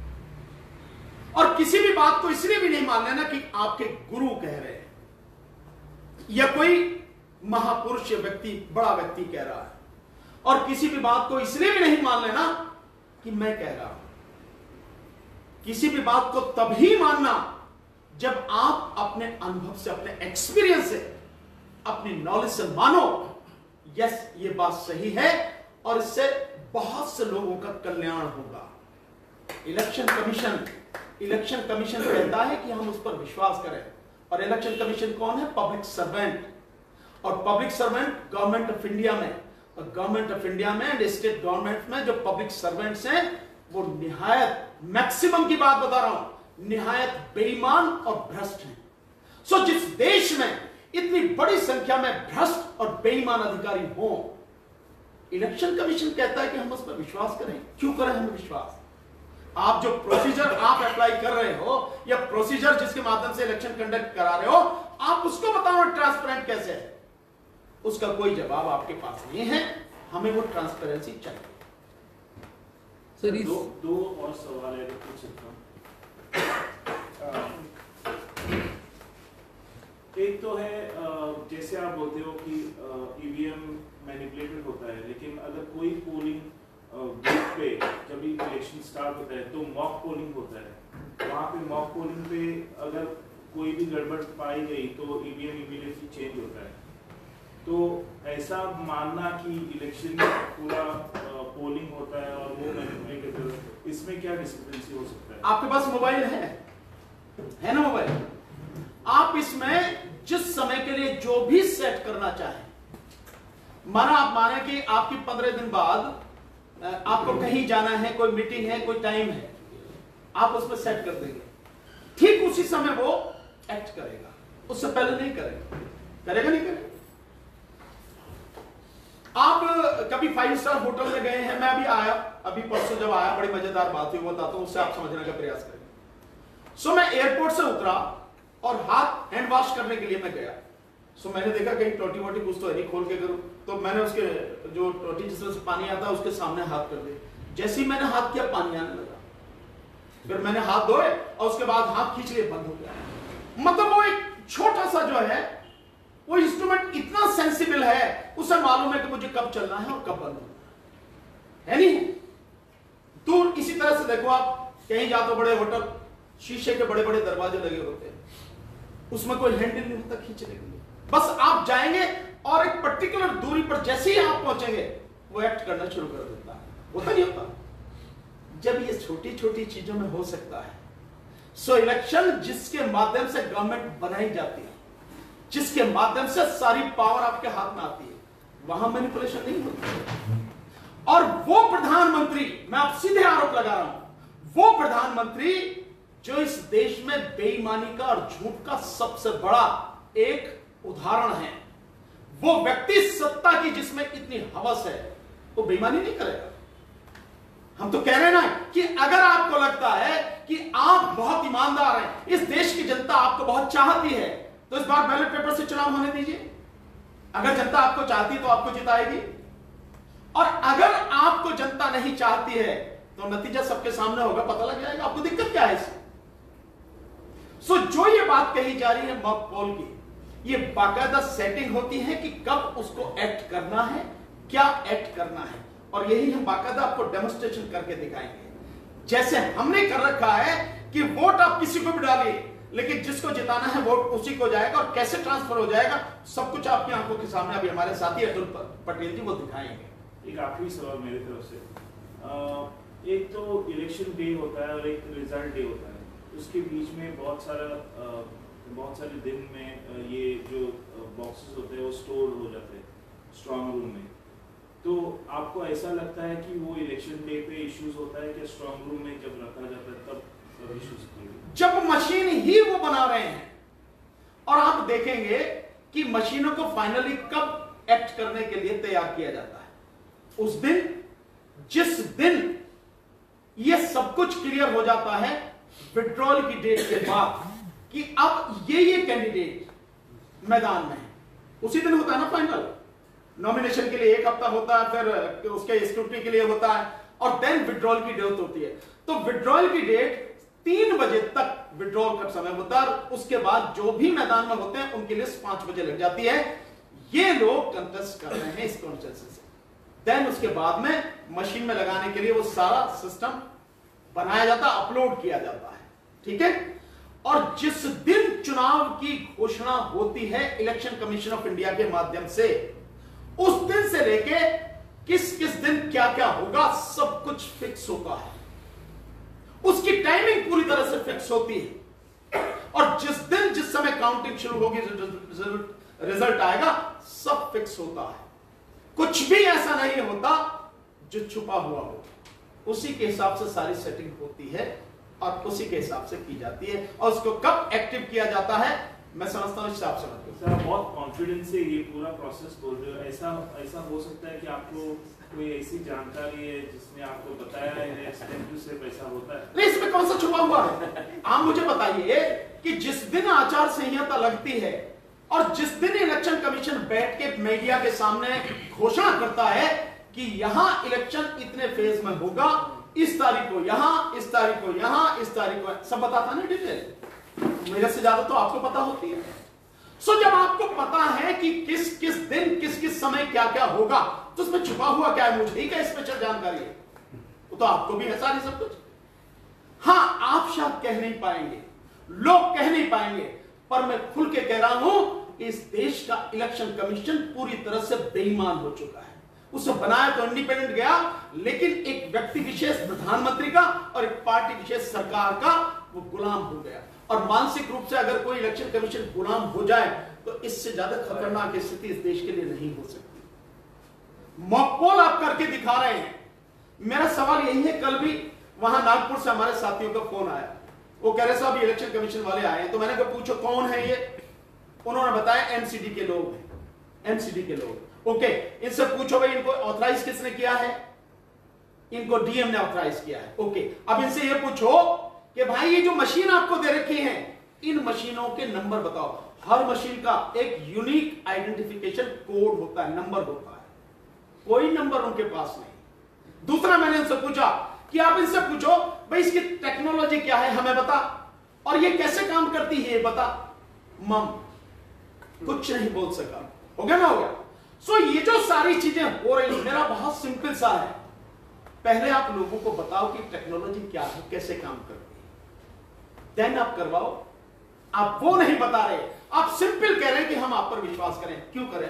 [SPEAKER 1] और किसी भी बात को इसलिए भी नहीं मान लेना कि आपके गुरु कह रहे हैं या कोई महापुरुष व्यक्ति, बड़ा व्यक्ति कह रहा है, और किसी भी बात को इसलिए भी नहीं मान लेना कि मैं कह रहा हूं। किसी भी बात को तभी मानना जब आप अपने अनुभव से, अपने एक्सपीरियंस से, अपनी नॉलेज से मानो यस ये बात सही है और इससे बहुत से लोगों का कल्याण होगा। इलेक्शन कमीशन कहता है कि हम उस पर विश्वास करें, और इलेक्शन कमीशन कौन है? Public servant. और public servant government of India में, और गवर्नमेंट ऑफ इंडिया में एंड स्टेट गवर्नमेंट में जो पब्लिक सर्वेंट्स हैं वो निहायत, मैक्सिमम की बात बता रहा हूं, निहायत बेईमान और भ्रष्ट हैं। सो जिस देश में इतनी बड़ी संख्या में भ्रष्ट और बेईमान अधिकारी हो, इलेक्शन कमीशन कहता है कि हम उस पर विश्वास करें। क्यों करें हम विश्वास? आप जो प्रोसीजर आप अप्लाई कर रहे हो या प्रोसीजर जिसके माध्यम से इलेक्शन कंडक्ट करा रहे हो, आप उसको बताओ ट्रांसपेरेंट कैसे है। उसका कोई जवाब आपके पास नहीं है। हमें वो ट्रांसपेरेंसी चाहिए।
[SPEAKER 3] सर दो और सवाल है, पूछ सकता हूं। एक तो है जैसे आप बोलते हो कि ईवीएम मैनिपुलेटेड होता है, लेकिन अगर कोई पोलिंग बूथ पे जब भी इलेक्शन स्टार्ट होता है तो मॉक पोलिंग होता है। वहाँ पे मॉक पोलिंग पे अगर कोई भी गड़बड़ पाई गई तो ईवीएम इमीडिएटली चेंज होता है। तो ऐसा मानना कि इलेक्शन पूरा पोलिंग होता है और वो मैनिपुलेटेड, इसमें क्या डिस्क्रिपेंसी हो सकता है?
[SPEAKER 1] आपके पास मोबाइल है? है ना मोबाइल। आप इसमें जिस समय के लिए जो भी सेट करना चाहें, माना आप माने कि आपकी 15 दिन बाद आपको कहीं जाना है, कोई मीटिंग है, कोई टाइम है, आप उसमें सेट कर देंगे, ठीक उसी समय वो एक्ट करेगा, उससे पहले नहीं करेगा। करेगा नहीं करेगा। आप कभी 5 स्टार होटल में गए हैं? मैं अभी परसों जब आया, बड़ी मजेदार बात हुई, बताता हूं, उससे आप समझने का प्रयास करेंगे। सो मैं एयरपोर्ट से उतरा और हाथ हैंड वॉश करने के लिए मैं गया। सो मैंने देखा कहीं टोटी वोटी कुछ तो नहीं, खोल के करूं, तो मैंने उसके जो टोटी जिसमें से पानी आता है उसके सामने हाथ कर दिया। जैसे ही मैंने हाथ किया पानी आने लगा, फिर मैंने हाथ धोए और उसके बाद हाथ खींच लिए, बंद हो गया। मतलब वो एक छोटा सा जो है वो इंस्ट्रूमेंट इतना सेंसिबल है, उसे मालूम है कि मुझे कब चलना है और कब बंद होना है नहीं। दूर इसी तरह से देखो, आप कहीं जाते हो, बड़े होटल, शीशे के बड़े बड़े दरवाजे लगे होते हैं, उसमें कोई हैंडल नहीं होता खींचने के लिए, बस आप जाएंगे और एक पर्टिकुलर दूरी पर जैसे ही आप पहुंचेंगे वो एक्ट करना शुरू कर देता है। होता नहीं होता? जब ये छोटी छोटी चीजों में हो सकता है, सो इलेक्शन जिसके माध्यम से गवर्नमेंट बनाई जाती है, जिसके माध्यम से सारी पावर आपके हाथ में आती है, वहां मैनिपुलेशन नहीं होती। और वो प्रधानमंत्री, मैं आप सीधे आरोप लगा रहा हूं, वो प्रधानमंत्री जो इस देश में बेईमानी का और झूठ का सबसे बड़ा एक उदाहरण है, वो व्यक्ति सत्ता की जिसमें इतनी हवस है, वो बेईमानी नहीं करेगा। हम तो कह रहे हैं ना कि अगर आपको लगता है कि आप बहुत ईमानदार हैं, इस देश की जनता आपको बहुत चाहती है, तो इस बार बैलेट पेपर से चुनाव होने दीजिए। अगर जनता आपको चाहती तो आपको जिताएगी, और अगर आपको जनता नहीं चाहती है तो नतीजा सबके सामने होगा, पता लग जाएगा। आपको दिक्कत क्या है इससे? सो जो ये बात कही जा रही है मॉक पोल की, ये बाकायदा सेटिंग होती है कि कब उसको एक्ट करना है, क्या एक्ट करना है, और यही हम बाकायदा आपको डेमोन्स्ट्रेशन करके दिखाएंगे। जैसे हमने कर रखा है कि वोट आप किसी को भी डालिए, लेकिन जिसको जिताना है वोट उसी को जाएगा, और कैसे ट्रांसफर हो जाएगा सब कुछ आपकी आंखों के सामने अभी हमारे साथी अतुल पटेल जी वो दिखाएंगे।
[SPEAKER 3] एक आखिरी सवाल मेरी तरफ से, एक तो इलेक्शन डे होता है और एक रिजल्ट डे होता है, उसके बीच में बहुत सारे दिन में ये जो बॉक्सेस होते हैं वो स्टोर हो जाते हैं स्ट्रांग रूम में। तो आपको ऐसा लगता है कि वो इलेक्शन डे पे इश्यूज होता है कि स्ट्रांग रूम में जब रखा जाता है तब इश्यूज?
[SPEAKER 1] जब मशीन ही वो बना रहे हैं, और आप देखेंगे कि मशीनों को फाइनली कब एक्ट करने के लिए तैयार किया जाता है, उस दिन जिस दिन ये सब कुछ क्लियर हो जाता है विड्रॉल की डेट के बाद कि अब ये कैंडिडेट मैदान में है, उसी दिन होता है ना फाइनल। नॉमिनेशन के लिए 1 हफ्ता होता है, फिर उसके स्क्रूटनी के लिए होता है, और देन विड्रॉल की डेट होती है। तो विड्रॉल की डेट 3 बजे तक विड्रॉल का समय होता है, उसके बाद जो भी मैदान में होते हैं उनकी लिस्ट 5 बजे लग जाती है। ये लोग कंटेस्ट कर रहे हैं इस कॉन्स्टिट्यूएंसी से, देन उसके बाद में मशीन में लगाने के लिए वो सारा सिस्टम बनाया जाता है, अपलोड किया जाता है, ठीक है। और जिस दिन चुनाव की घोषणा होती है इलेक्शन कमीशन ऑफ इंडिया के माध्यम से, उस दिन से लेके किस किस दिन क्या क्या होगा सब कुछ फिक्स होता है, उसकी टाइमिंग पूरी तरह से फिक्स होती है, और जिस दिन जिस समय काउंटिंग शुरू होगी रिजल्ट आएगा सब फिक्स होता है। कुछ भी ऐसा नहीं होता जो छुपा हुआ हो, उसी के हिसाब से सारी सेटिंग होती है और उसी के हिसाब से की जाती है, और उसको कब एक्टिव किया जाता है मैं समझता हूं इस हिसाब से।
[SPEAKER 3] सर बहुत कॉन्फिडेंस से ये पूरा प्रोसेस बोल रहे हो, ऐसा हो सकता है कि आपको कोई ऐसी जानकारी है जिसने आपको बताया है से पैसा होता है?
[SPEAKER 1] नहीं, इसमें कौन सा छुपा हुआ है? आप मुझे बताइए कि जिस दिन आचार संहिता लगती है और जिस दिन इलेक्शन कमीशन बैठ के मीडिया के सामने घोषणा करता है कि यहां इलेक्शन इतने फेज में होगा, इस तारीख को यहां, इस तारीख को यहां, इस तारीख को, सब बताता नहीं डिटेल। मेरे से ज्यादा तो आपको पता होती है। सो जब आपको पता है कि किस किस दिन किस किस समय क्या क्या होगा, तो उसमें छुपा हुआ क्या है? मुझे ही क्या स्पेशल जानकारी है? वो तो आपको भी है सारी सब कुछ। हां, आप शायद कह नहीं पाएंगे, लोग कह नहीं पाएंगे, पर मैं खुल के कह रहा हूं इस देश का इलेक्शन कमीशन पूरी तरह से बेईमान हो चुका है। उसे बनाया तो इंडिपेंडेंट गया, लेकिन एक व्यक्ति विशेष प्रधानमंत्री का और एक पार्टी विशेष सरकार का वो गुलाम हो गया। और मानसिक रूप से अगर कोई इलेक्शन कमीशन गुलाम हो जाए तो इससे ज्यादा खतरनाक स्थिति इस देश के लिए नहीं हो सकती। मॉक पोल आप करके दिखा रहे हैं। मेरा सवाल यही है, कल भी वहां नागपुर से हमारे साथियों का फोन आया, वो कह रहे साहब इलेक्शन कमीशन वाले आए हैं, तो मैंने कहा पूछो कौन है ये, उन्होंने बताया एमसीडी के लोग हैं, एमसीडी के लोग। ओके, इनसे पूछो भाई इनको ऑथराइज किसने किया है, इनको डीएम ने ऑथराइज किया है। ओके, अब इनसे ये पूछो कि भाई ये जो मशीन आपको दे रखी है, इन मशीनों के नंबर बताओ। हर मशीन का एक यूनिक आइडेंटिफिकेशन कोड होता है, नंबर होता है, कोई नंबर उनके पास नहीं। दूसरा मैंने उनसे पूछा कि आप इनसे पूछो भाई इसकी टेक्नोलॉजी क्या है हमें बता, और ये कैसे काम करती है बता। मम कुछ नहीं बोल सका। हो गया ना, हो गया। सो ये जो सारी चीजें हो रही, मेरा बहुत सिंपल सा है, पहले आप लोगों को बताओ कि टेक्नोलॉजी क्या है, कैसे काम करती है, देन आप करवाओ। आप वो नहीं बता रहे, आप सिंपल कह रहे हैं कि हम आप पर विश्वास करें। क्यों करें?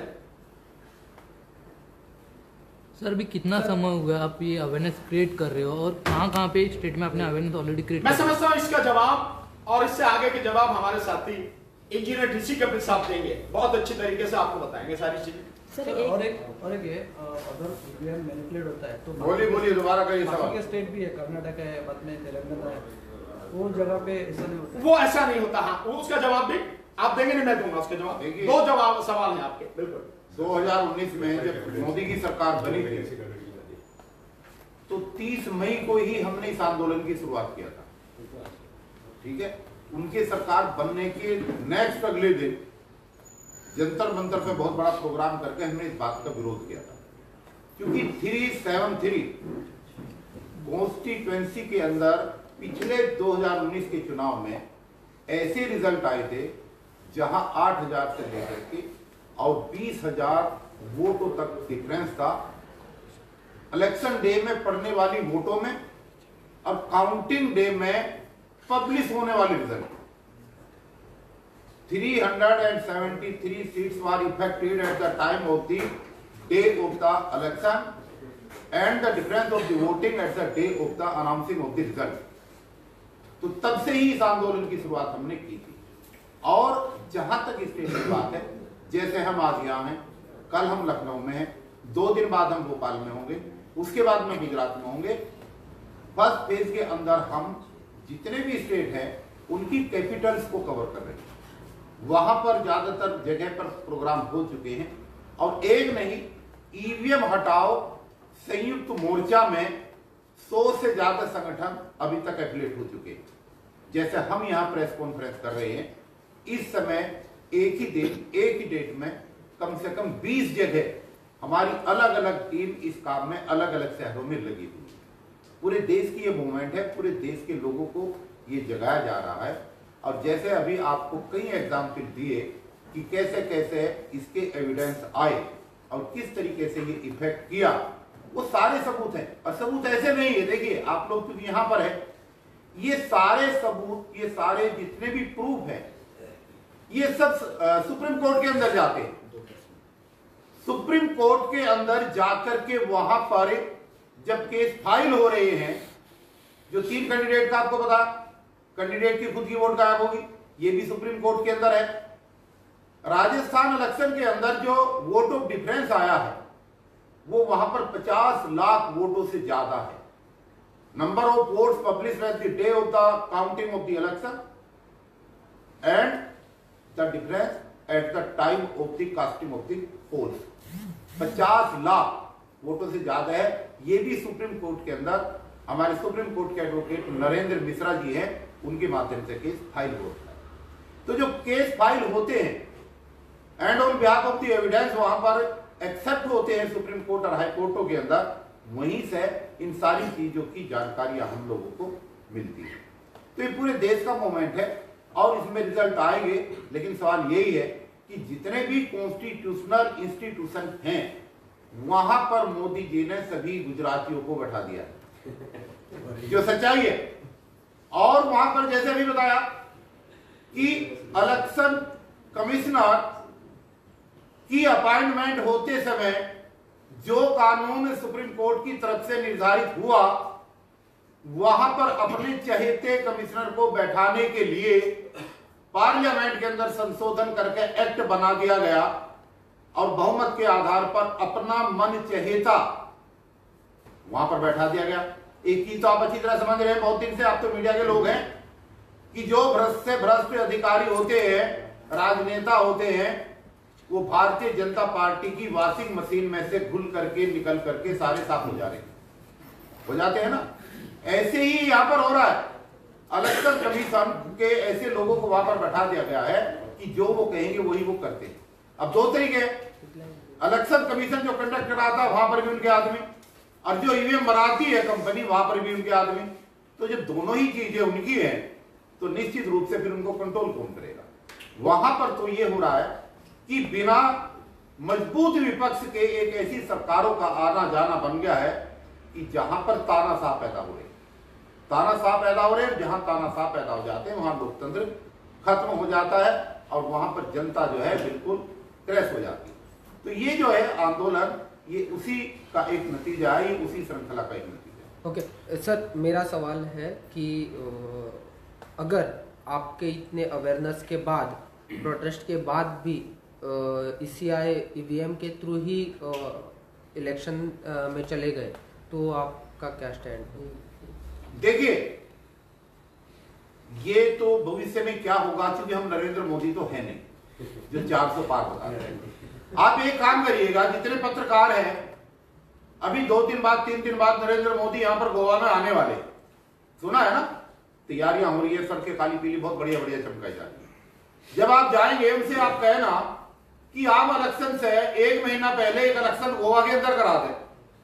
[SPEAKER 2] सर अभी कितना समय हुआ आप ये अवेयरनेस क्रिएट कर रहे हो, और कहां पे स्टेट में आपने अवेयरनेस ऑलरेडी क्रिएट?
[SPEAKER 1] मैं समझता हूं इसका जवाब और इससे आगे के जवाब हमारे साथी इंजीनियर डीसी कपिल साहब देंगे, बहुत अच्छी तरीके से आपको बताएंगे सारी चीजें।
[SPEAKER 4] सर और एक ये अगर ईवीएम मैनिपुलेट होता है तो
[SPEAKER 5] बोलिए दोबारा करिए सवाल।
[SPEAKER 4] बाकी के स्टेट भी है, कर्नाटक है, बाद में तेलंगाना है, वो जगह पे ऐसा नहीं होता।
[SPEAKER 1] वो ऐसा नहीं होता। हाँ, वो उसका जवाब भी आप देंगे, नहीं मैं दूंगा उसका जवाब। दो जवाब सवाल हैं आपके। बिल्कुल।
[SPEAKER 5] 2019 में जब मोदी की सरकार बनी थी तो 30 मई को ही हमने इस आंदोलन की शुरुआत किया था। ठीक है, उनके सरकार बनने के नेक्स्ट अगले दिन जंतर मंतर पे बहुत बड़ा प्रोग्राम करके हमने इस बात का विरोध किया था, क्योंकि 373 कॉन्स्टिट्यूएंसी के अंदर पिछले 2019 के चुनाव में ऐसे रिजल्ट आए थे जहां 8,000 से लेकर के और 20,000 वोटों तक डिफरेंस था इलेक्शन डे में पड़ने वाली वोटों में और काउंटिंग डे में पब्लिश होने वाले result. 373 seats were effected at the time of the day of the election and the difference of the voting at the day of the announcing of the result. तो तब से ही इस आंदोलन की शुरुआत हमने की थी। और जहां तक इस स्टेट की बात है, जैसे हम आज यहाँ हैं, कल हम लखनऊ में हैं, 2 दिन बाद हम भोपाल में होंगे, उसके बाद में गुजरात में होंगे। फर्स्ट फेज के अंदर हम जितने भी स्टेट हैं उनकी कैपिटल्स को कवर कर रहे हैं। वहां पर ज्यादातर जगह पर प्रोग्राम हो चुके हैं। और एक नहीं, ईवीएम हटाओ संयुक्त मोर्चा में 100 से ज्यादा संगठन अभी तक एफिलिएट हो चुके हैं। जैसे हम यहाँ प्रेस कॉन्फ्रेंस कर रहे हैं, इस समय एक ही दिन एक ही डेट में कम से कम 20 जगह हमारी अलग अलग टीम इस काम में अलग अलग शहरों में लगी हुई है। पूरे देश की ये मूवमेंट है, पूरे देश के लोगों को ये जगाया जा रहा है। और जैसे अभी आपको कई एग्जाम्पल दिए कि कैसे कैसे इसके एविडेंस आए और किस तरीके से ये इफेक्ट किया, वो सारे सबूत हैं। और सबूत ऐसे नहीं है, देखिए आप लोग तो यहाँ पर है, ये सारे सबूत, ये सारे जितने भी प्रूफ हैं, ये सब सुप्रीम कोर्ट के अंदर जाते हैं। सुप्रीम कोर्ट के अंदर जाकर के वहां पर जब केस फाइल हो रहे हैं, जो 3 कैंडिडेट का आपको पता, कैंडिडेट की खुद की वोट गायब होगी, ये भी सुप्रीम कोर्ट के अंदर है। राजस्थान इलेक्शन के अंदर जो वोट ऑफ डिफरेंस आया है वो वहां पर 50 लाख वोटों से ज्यादा है। Number of votes published at the day of the counting of the election and the difference at the time of the casting of the polls 50 lakh वोटों से ज्यादा है। ये भी सुप्रीम कोर्ट के अंदर हमारे सुप्रीम कोर्ट के एडवोकेट नरेंद्र मिश्रा जी हैं, उनके माध्यम से केस फाइल होता है। तो जो केस फाइल होते हैं and on behalf of the evidence वहां पर एक्सेप्ट होते हैं सुप्रीम कोर्ट और हाई कोर्टों के अंदर, वहीं से इन सारी चीजों की जानकारियां हम लोगों को मिलती है। तो ये पूरे देश का मूवमेंट है और इसमें रिजल्ट आएंगे। लेकिन सवाल यही है कि जितने भी कॉन्स्टिट्यूशनल इंस्टीट्यूशन हैं वहां पर मोदी जी ने सभी गुजरातियों को बैठा दिया, जो सच्चाई है। और वहां पर जैसे अभी बताया कि इलेक्शन कमिश्नर की अपॉइंटमेंट होते समय जो कानून सुप्रीम कोर्ट की तरफ से निर्धारित हुआ वहां पर अपने चहेते कमिश्नर को बैठाने के लिए पार्लियामेंट के अंदर संशोधन करके एक्ट बना दिया गया और बहुमत के आधार पर अपना मन चहेता वहां पर बैठा दिया गया। एक चीज तो आप अच्छी तरह समझ रहे हैं, बहुत दिन से आप तो मीडिया के लोग हैं, कि जो भ्रष्ट से भ्रष्ट अधिकारी होते हैं, राजनेता होते हैं, वो भारतीय जनता पार्टी की वॉशिंग मशीन में से घुल करके निकल करके सारे साफ हो जाते हैं ना। ऐसे ही यहां पर हो रहा है। इलेक्शन कमीशन के ऐसे लोगों को वहां पर बैठा दिया गया है कि जो वो कहेंगे वही वो करते हैं। अब दो तरीके, इलेक्शन कमीशन जो कंडक्ट कराता है वहां पर भी उनके आदमी, और जो ईवीएम बनाती है कंपनी वहां पर भी उनके आदमी। तो जब दोनों ही चीजें उनकी हैं तो निश्चित रूप से फिर उनको कंट्रोल कौन करेगा। वहां पर तो ये हो रहा है कि बिना मजबूत विपक्ष के एक ऐसी सरकारों का आना जाना बन गया है कि जहां पर तानाशाह पैदा हो रहे, जहां तानाशाह पैदा हो जाते हैं वहां लोकतंत्र खत्म हो जाता है और वहां पर जनता जो है बिल्कुल क्रैश हो जाती है। तो ये जो है आंदोलन, ये उसी का एक नतीजा है, ये उसी श्रृंखला का एक नतीजा है।
[SPEAKER 6] ओके सर, मेरा सवाल है कि अगर आपके इतने अवेयरनेस के बाद, प्रोटेस्ट के बाद भी ईसीआई ईवीएम के थ्रू ही इलेक्शन में चले गए, तो आपका क्या स्टैंड है?
[SPEAKER 5] देखिए, ये तो भविष्य में क्या होगा, क्योंकि हम नरेंद्र मोदी तो है नहीं जो 400 पार बता रहे हैं। आप एक काम करिएगा, जितने पत्रकार हैं, अभी 2 दिन बाद 3 दिन बाद नरेंद्र मोदी यहां पर गोवा में आने वाले, सुना है ना, तैयारियां हो रही है, सड़कें काली पीली बहुत बढ़िया बढ़िया चमकाई जा रही है। जब आप जाएंगे उनसे आप कहना कि आप इलेक्शन से 1 महीना पहले एक इलेक्शन गोवा के अंदर करा दें,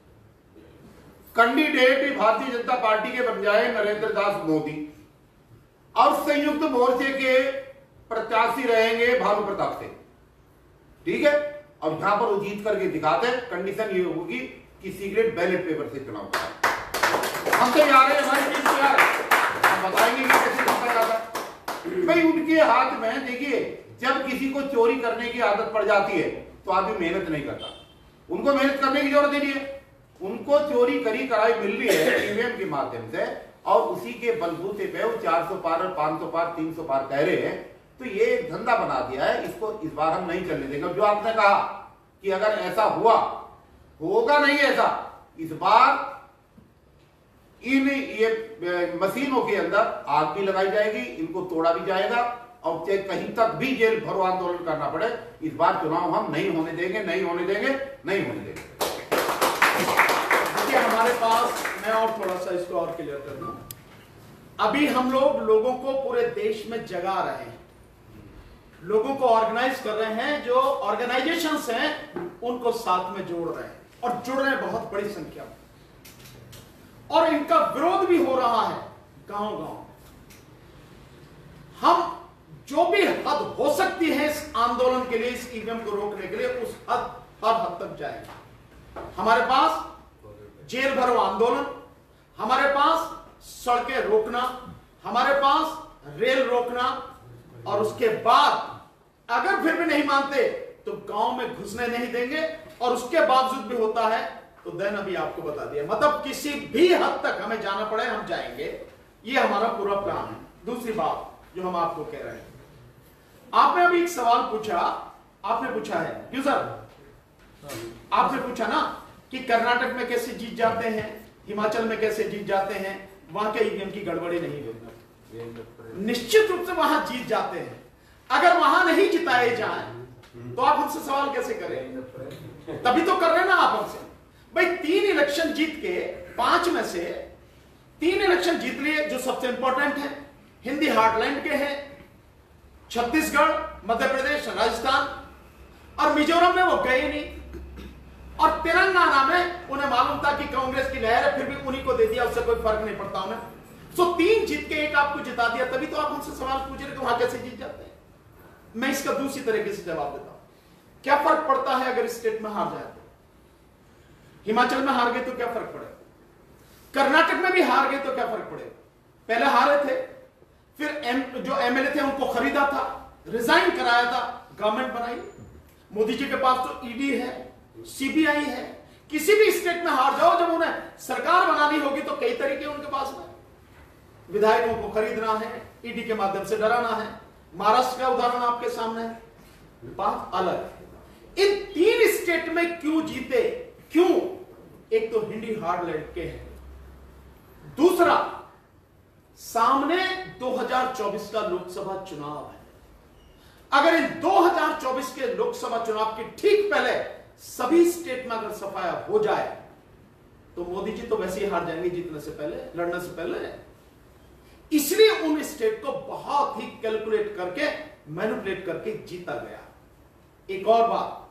[SPEAKER 5] कैंडिडेट भारतीय जनता पार्टी के बन जाए नरेंद्र दास मोदी और संयुक्त मोर्चे के प्रत्याशी रहेंगे भानु प्रताप सिंह, ठीक है। और यहां पर वो जीत करके दिखाते, कंडीशन ये होगी कि सीक्रेट बैलेट पेपर से चुनाव कराए। हम तो जा रहे हैं, हमारी टीम तैयार है, हम बताएंगे कि कैसे जीता जाता है। भाई उनके हाथ में, देखिए, जब किसी को चोरी करने की आदत पड़ जाती है तो आदमी मेहनत नहीं करता, उनको मेहनत करने की जरूरत नहीं है। उनको चोरी करी कराई मिल रही है ईवीएम के माध्यम से, और उसी के बलबूते पे वो 400 पार और 500 पार 300 पार कह रहे हैं। तो ये एक धंधा बना दिया है, इसको इस बार हम नहीं चलने देंगे। जो आपने कहा कि अगर ऐसा हुआ, होगा नहीं ऐसा, इस बार इन ये मशीनों के अंदर आग भी लगाई जाएगी, इनको तोड़ा भी जाएगा, और चाहे कहीं तक भी जेल भरो आंदोलन करना पड़े, इस बार चुनाव हम नहीं होने देंगे, नहीं होने देंगे, नहीं होने देंगे।
[SPEAKER 1] देखिए, हमारे पास, मैं और थोड़ा सा इसको और क्लियर कर दूं, अभी हम लोगों को पूरे देश में जगा रहे हैं, लोगों को ऑर्गेनाइज कर रहे हैं, जो ऑर्गेनाइजेशंस हैं उनको साथ में जोड़ रहे हैं, और जुड़ रहे हैं बहुत बड़ी संख्या में, और इनका विरोध भी हो रहा है गांव गांव। हम जो भी हद हो सकती है इस आंदोलन के लिए, इस ईवीएम को रोकने के लिए, उस हर हद तक जाएंगे। हमारे पास जेल भरो आंदोलन, हमारे पास सड़कें रोकना, हमारे पास रेल रोकना, और उसके बाद अगर फिर भी नहीं मानते तो गांव में घुसने नहीं देंगे, और उसके बावजूद भी होता है तो देन अभी आपको बता दिया, मतलब किसी भी हद तक हमें जाना पड़े हम जाएंगे, ये हमारा पूरा प्लान है। दूसरी बात जो हम आपको कह रहे हैं, आपने अभी एक सवाल पूछा, आपने पूछा है, क्यों सर, आपने पूछा ना कि कर्नाटक में कैसे जीत जाते हैं, हिमाचल में कैसे जीत जाते हैं, वहां के ईवीएम की गड़बड़ी नहीं होती। निश्चित रूप से वहां जीत जाते हैं, अगर वहां नहीं जिताए जाए तो आप हमसे सवाल कैसे करें? तभी तो कर रहे हैं ना आप हमसे। भाई 3 इलेक्शन जीत के 5 में से 3 इलेक्शन जीत लिए, जो सबसे इंपॉर्टेंट है, हिंदी हार्टलैंड के हैं, छत्तीसगढ़, मध्य प्रदेश, राजस्थान, और मिजोरम में वो गए नहीं, और तेलंगाना में उन्हें मालूम था कि कांग्रेस की लहर है, फिर भी उन्हीं को दे दिया, उससे कोई फर्क नहीं पड़ता उन्हें। सो 3 जीत के 1 आपको जिता दिया, तभी तो आप हमसे सवाल पूछ रहे कि वहां कैसे जीत जाते हैं। मैं इसका दूसरी तरीके से जवाब देता हूं, क्या फर्क पड़ता है अगर स्टेट में हार जाए तो? हिमाचल में हार गए तो क्या फर्क पड़ेगा? कर्नाटक में भी हार गए तो क्या फर्क पड़ेगा? पहले हारे थे, फिर जो एमएलए थे उनको खरीदा था, रिजाइन कराया था, गवर्नमेंट बनाई। मोदी जी के पास तो ईडी है, सीबीआई है। किसी भी स्टेट में हार जाओ, जब उन्हें सरकार बनानी होगी तो कई तरीके उनके पास में। विधायकों को खरीदना है, ईडी के माध्यम से डराना है। महाराष्ट्र का उदाहरण आपके सामने है, बात अलग है। इन 3 स्टेट में क्यों जीते? क्यों? एक तो हिंदी हार्ड लड़के हैं, दूसरा सामने 2024 का लोकसभा चुनाव है। अगर इन 2024 के लोकसभा चुनाव के ठीक पहले सभी स्टेट में अगर सफाया हो जाए तो मोदी जी तो वैसे ही हार जाएंगे जीतने से पहले, लड़ने से पहले। इसलिए उन स्टेट को बहुत ही कैलकुलेट करके, मैनिपुलेट करके जीता गया। एक और बात,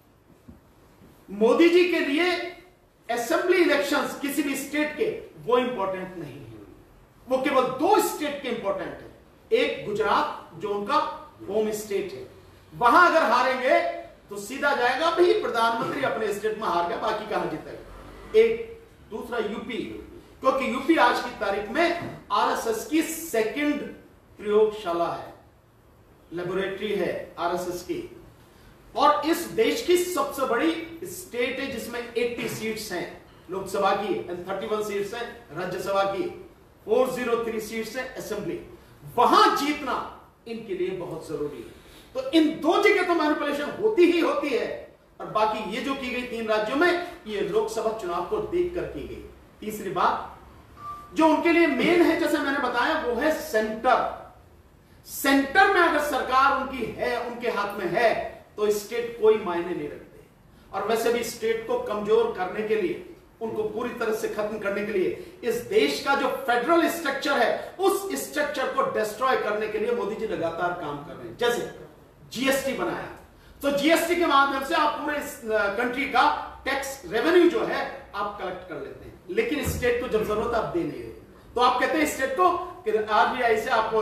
[SPEAKER 1] मोदी जी के लिए असेंबली इलेक्शंस किसी भी स्टेट के वो इंपॉर्टेंट नहीं है, वो केवल 2 स्टेट के इंपॉर्टेंट है। एक गुजरात जो उनका होम स्टेट है, वहां अगर हारेंगे तो सीधा जाएगा भाई प्रधानमंत्री अपने स्टेट में हार गया, बाकी कहां जीतेगा। एक दूसरा यूपी, क्योंकि यूपी आज की तारीख में आरएसएस की सेकंड प्रयोगशाला है, लेबोरेटरी है आरएसएस की, और इस देश की सबसे बड़ी स्टेट है जिसमें 80 सीट्स हैं लोकसभा की एंड 31 सीट्स हैं राज्यसभा की, 403 सीट्स हैं असेंबली। वहां जीतना इनके लिए बहुत जरूरी है। तो इन 2 जगह तो मैनिपुलेशन होती ही होती है, और बाकी ये जो की गई 3 राज्यों में ये लोकसभा चुनाव को देखकर की गई। तीसरी बात जो उनके लिए मेन है, जैसे मैंने बताया, वो है सेंटर। सेंटर में अगर सरकार उनकी है, उनके हाथ में है, तो स्टेट कोई मायने नहीं रखते। और वैसे भी स्टेट को कमजोर करने के लिए, उनको पूरी तरह से खत्म करने के लिए, इस देश का जो फेडरल स्ट्रक्चर है उस स्ट्रक्चर को डिस्ट्रॉय करने के लिए मोदी जी लगातार काम कर रहे हैं। जैसे जीएसटी बनाया, तो जीएसटी के माध्यम से आप पूरे कंट्री का टैक्स रेवेन्यू जो है आप कलेक्ट कर लेते हैं, लेकिन स्टेट को जब जरूरत आप दे नहीं रहे, तो आप कहते हैं स्टेट को कि आरबीआई से आप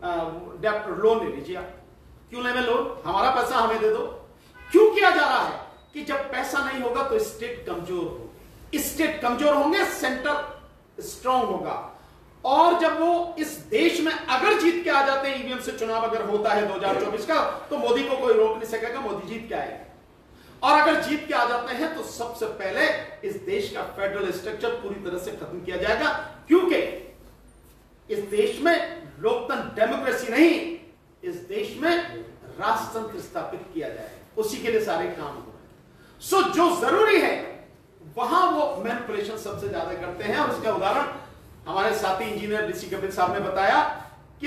[SPEAKER 1] लोन ले लीजिए। क्यों ले लोन? हमारा पैसा हमें दे दो। क्यों किया जा रहा है कि जब पैसा नहीं होगा तो स्टेट कमजोर होगी, स्टेट कमजोर होंगे, सेंटर स्ट्रांग होगा। और जब वो इस देश में अगर जीत के आ जाते हैं, ईवीएम से चुनाव अगर होता है 2024 का, तो मोदी को कोई रोक नहीं सकेगा, मोदी जीत के आएगा। और अगर जीत के आ जाते हैं तो सबसे पहले इस देश का फेडरल स्ट्रक्चर पूरी तरह से खत्म किया जाएगा, क्योंकि इस देश में लोकतंत्र, डेमोक्रेसी नहीं, इस देश में राष्ट्रतंत्र स्थापित किया जाए, उसी के लिए सारे काम हो रहे हैं। सो जो जरूरी है वहां वो मैनिपुलेशन सबसे ज्यादा करते हैं। और उसका उदाहरण हमारे साथी इंजीनियर ऋषि कपिल साहब ने बताया कि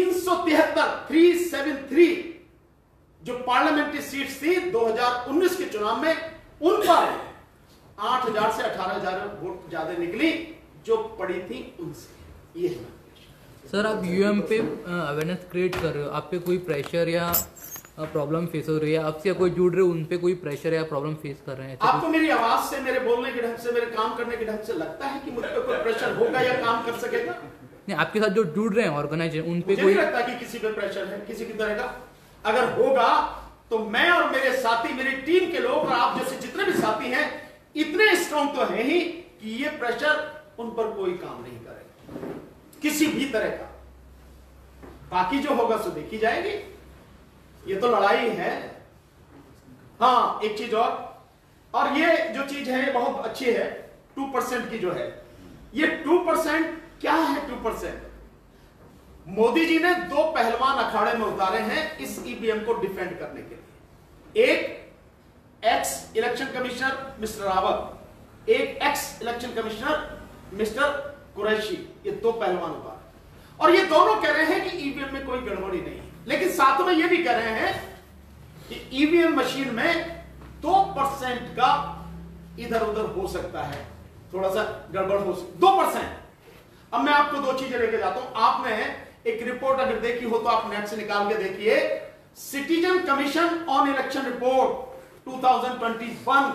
[SPEAKER 1] 373 जो पार्लियामेंट्री सीट्स थी 2019 के चुनाव में, उन पर 8,000 से 18,000 वोट ज्यादा निकली जो पड़ी थी उनसे। ये है
[SPEAKER 2] सर, आप यूएम पे अवेयरनेस क्रिएट कर रहे हो, आप पे कोई प्रेशर या प्रॉब्लम फेस हो रही है? आपसे कोई जुड़ रहे हो, उन पे कोई प्रेशर या प्रॉब्लम फेस कर रहे हैं?
[SPEAKER 1] आपको मेरी आवाज से, मेरे बोलने के ढंग से, मेरे काम करने के ढंग से लगता है कि मुझ पे कोई प्रेशर होगा या काम कर सकेगा?
[SPEAKER 2] नहीं, आपके साथ जो जुड़ रहे हैं ऑर्गेनाइजेशन, उन पे
[SPEAKER 1] मुझे
[SPEAKER 2] कोई
[SPEAKER 1] नहीं लगता कि किसी पे प्रेशर है किसी की तरह का। अगर होगा तो मैं और मेरे साथी, मेरी टीम के लोग और आप जैसे जितने भी साथी हैं, इतने स्ट्रॉन्ग तो हैं ही कि ये प्रेशर उन पर कोई काम नहीं करेगा किसी भी तरह का। बाकी जो होगा सो देखी जाएगी, ये तो लड़ाई है। हाँ, एक चीज और ये जो चीज है ये बहुत अच्छी है, 2% की जो है, ये 2% क्या है? 2% मोदी जी ने 2 पहलवान अखाड़े में उतारे हैं इस ईवीएम को डिफेंड करने के लिए। एक ex election commissioner mister Rawat, एक ex election commissioner mister Qureshi, ये 2 पहलवान उतारे, और ये दोनों कह रहे हैं कि ईवीएम में कोई गड़बड़ी नहीं है, लेकिन साथ में ये भी कह रहे हैं कि ईवीएम मशीन में 2% का इधर उधर हो सकता है, थोड़ा सा गड़बड़ हो सकता, 2%। अब मैं आपको 2 चीजें लेके जाता हूं। आपने एक रिपोर्ट अगर देखी हो तो आप नेट से निकाल के देखिए, citizen commission on election report 2021,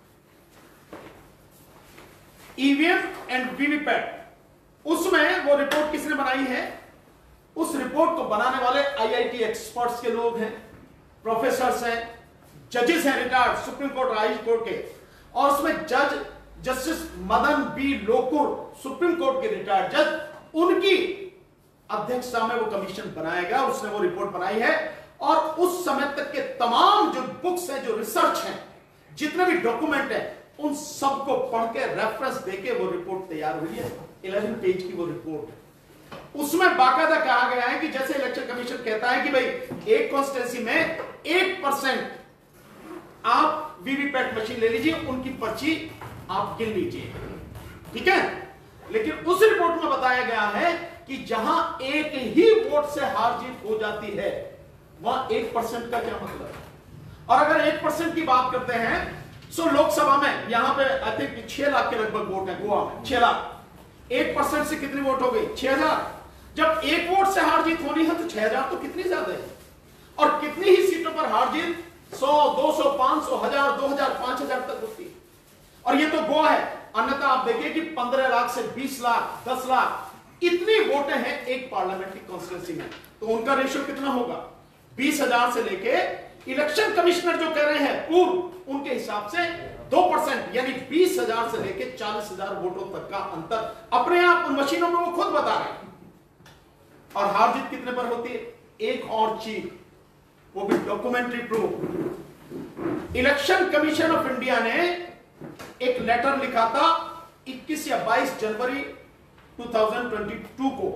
[SPEAKER 1] EVM and VVPAT, उसमें वो रिपोर्ट किसने बनाई है? उस रिपोर्ट को बनाने वाले आईआईटी एक्सपर्ट्स के लोग हैं, प्रोफेसर्स हैं, जजेस हैं retired supreme court, high court के, और उसमें justice Madan B Lokur, supreme court के रिटायर्ड जज, उनकी अध्यक्षता में वो कमीशन बनाया गया, उसने वो रिपोर्ट बनाई है। और उस समय तक के तमाम जो बुक्स हैं, जो रिसर्च हैं, जितने भी डॉक्यूमेंट हैं, उन सबको पढ़ के रेफरेंस देके वो रिपोर्ट तैयार हुई है। 11 पेज की वो रिपोर्ट है। उसमें बाकायदा कहा गया है कि जैसे इलेक्शन कमीशन कहता है कि भाई एक कॉन्स्टिट्यूंसी में 1% आप वीवीपैट मशीन ले लीजिए, उनकी पर्ची आप गिन लीजिए, ठीक है। लेकिन उस रिपोर्ट में बताया गया है कि जहां एक ही वोट से हार जीत हो जाती है वहां 1% का क्या मतलब है। और अगर 1% की बात करते हैं सो लोकसभा में यहां पे आई थिंक 6 लाख के लगभग वोट है गोवा में, 6 लाख, 1% से कितनी वोट हो गई? 6000। जब एक वोट से हार जीत होनी है तो 6000 तो कितनी ज्यादा है। और कितनी ही सीटों पर हार जीत 100, 200, 500, 1000, 2000, 5000 तक होती है। और ये तो गोवा है, अन्यथा आप देखिए कि 15 लाख से 20 लाख, 10 लाख इतनी वोटें हैं एक पार्लियामेंट्री कॉन्स्टिट्यूंसी में, तो उनका रेशियो कितना होगा? 20,000 से लेके इलेक्शन कमिश्नर जो कह रहे हैं पूर्व, उनके हिसाब से 2% यानी 20,000 से लेके 40,000 वोटों तक का अंतर अपने आप उन मशीनों में वो खुद बता रहे हैं। और हार जीत कितने पर होती है? एक और चीज, वो भी documentary proof. Election commission of India ने एक लेटर लिखा था 21 या 22 जनवरी 2022 को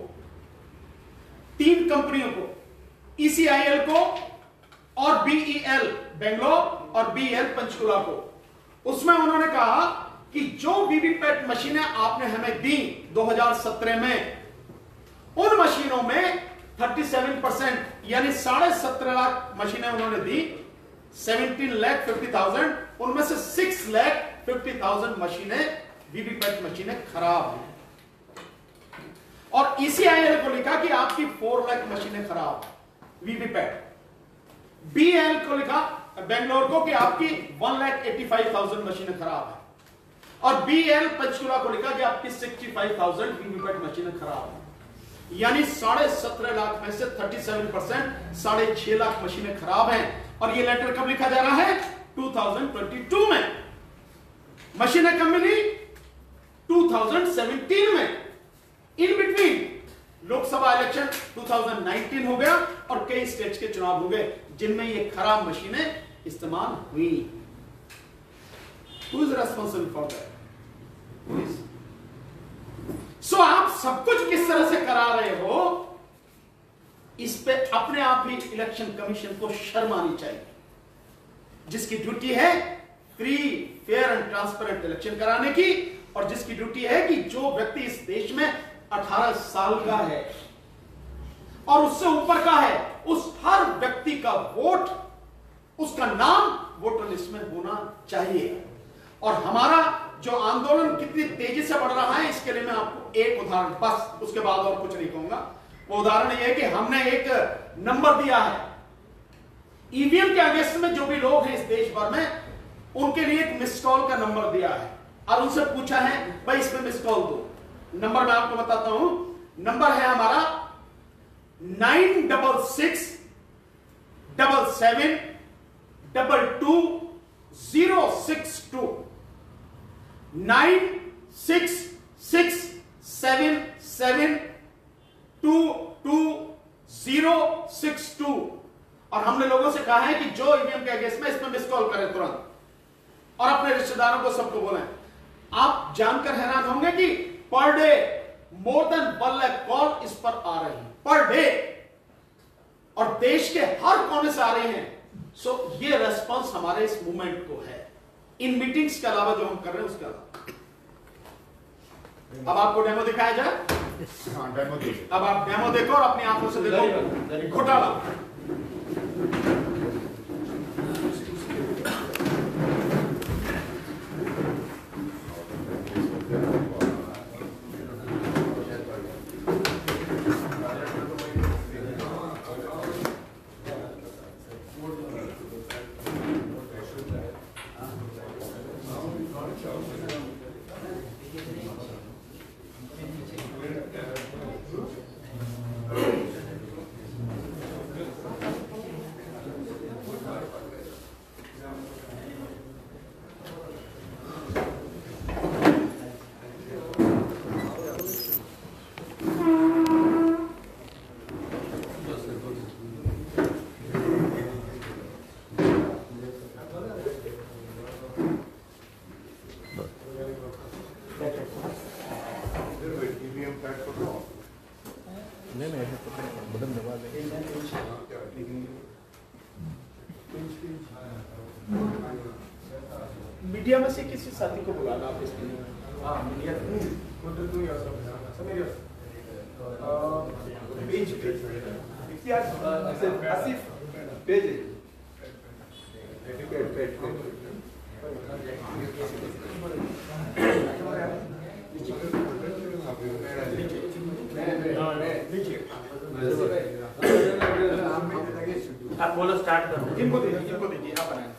[SPEAKER 1] 3 कंपनियों को, ECIL को और BEL बेंगलोर और BEL पंचकुला को। उसमें उन्होंने कहा कि जो वीवीपैट मशीनें आपने हमें दी 2017 में, उन मशीनों में 37% यानी 17.5 लाख मशीनें उन्होंने दी, 17,50,000, उनमें से 6,50,000 मशीनें वीवीपैट मशीनें खराब हैं। और ECIL को लिखा कि आपकी 4 लाख मशीनें खराब वीवीपैट। BEL को लिखा बेंगलोर को कि आपकी 1,85,000 मशीनें खराब है। और BEL पंचकुला को लिखा कि आपकी 65,000 वीवीपैट मशीनें खराब है। यानी 17.5 लाख में से 37%, 6.5 लाख मशीनें खराब हैं। और ये लेटर कब लिखा जा रहा है? 2022 में। मशीनें कब मिली? 2017 में। इन बिटवीन लोकसभा इलेक्शन 2019 हो गया और कई स्टेट्स के चुनाव हो गए जिनमें ये खराब मशीनें इस्तेमाल हुई। Who is responsible for that? सो आप सब कुछ किस तरह से करा रहे हो, इस पे अपने आप ही इलेक्शन कमीशन को शर्म आनी चाहिए, जिसकी ड्यूटी है free, fair and transparent election कराने की, और जिसकी ड्यूटी है कि जो व्यक्ति इस देश में 18 साल का है और उससे ऊपर का है, उस हर व्यक्ति का वोट, उसका नाम वोटर लिस्ट में होना चाहिए। और हमारा जो आंदोलन कितनी तेजी से बढ़ रहा है, इसके लिए मैं आपको एक उदाहरण, बस उसके बाद और कुछ नहीं कहूंगा। वो उदाहरण ये है कि हमने एक नंबर दिया है ईवीएम के अगेंस्ट में जो भी लोग हैं इस देश भर में, उनके लिए एक मिस कॉल का नंबर दिया है और उनसे पूछा है भाई इसमें मिस कॉल दो। नंबर मैं आपको बताता हूं, नंबर है हमारा 9667222062 9667722062। और हमने लोगों से कहा है कि जो ईवीएम के अगेंस्ट में इसमें मिस कॉल करें तुरंत, और अपने रिश्तेदारों को सबको बोलें। आप जानकर हैरान होंगे कि per day more than 1 lakh call इस पर आ रही है पर डे, और देश के हर कोने से आ रही हैं। सो ये रेस्पॉन्स हमारे इस मूवमेंट को है, इन मीटिंग्स के अलावा जो हम कर रहे हैं उसके अलावा। अब आपको डेमो दिखाया जाए।
[SPEAKER 5] हाँ, डेमो देखिए।
[SPEAKER 1] अब आप डेमो देखो और अपनी आंखों से देखो घोटाला। मीडिया में से किसी साथी को बुलाना आप इसके लिए। हाँ मीडिया आसिफ पेज
[SPEAKER 7] आप बोलो स्टार्ट करो।
[SPEAKER 1] इनको दीजिए आप बनाएं।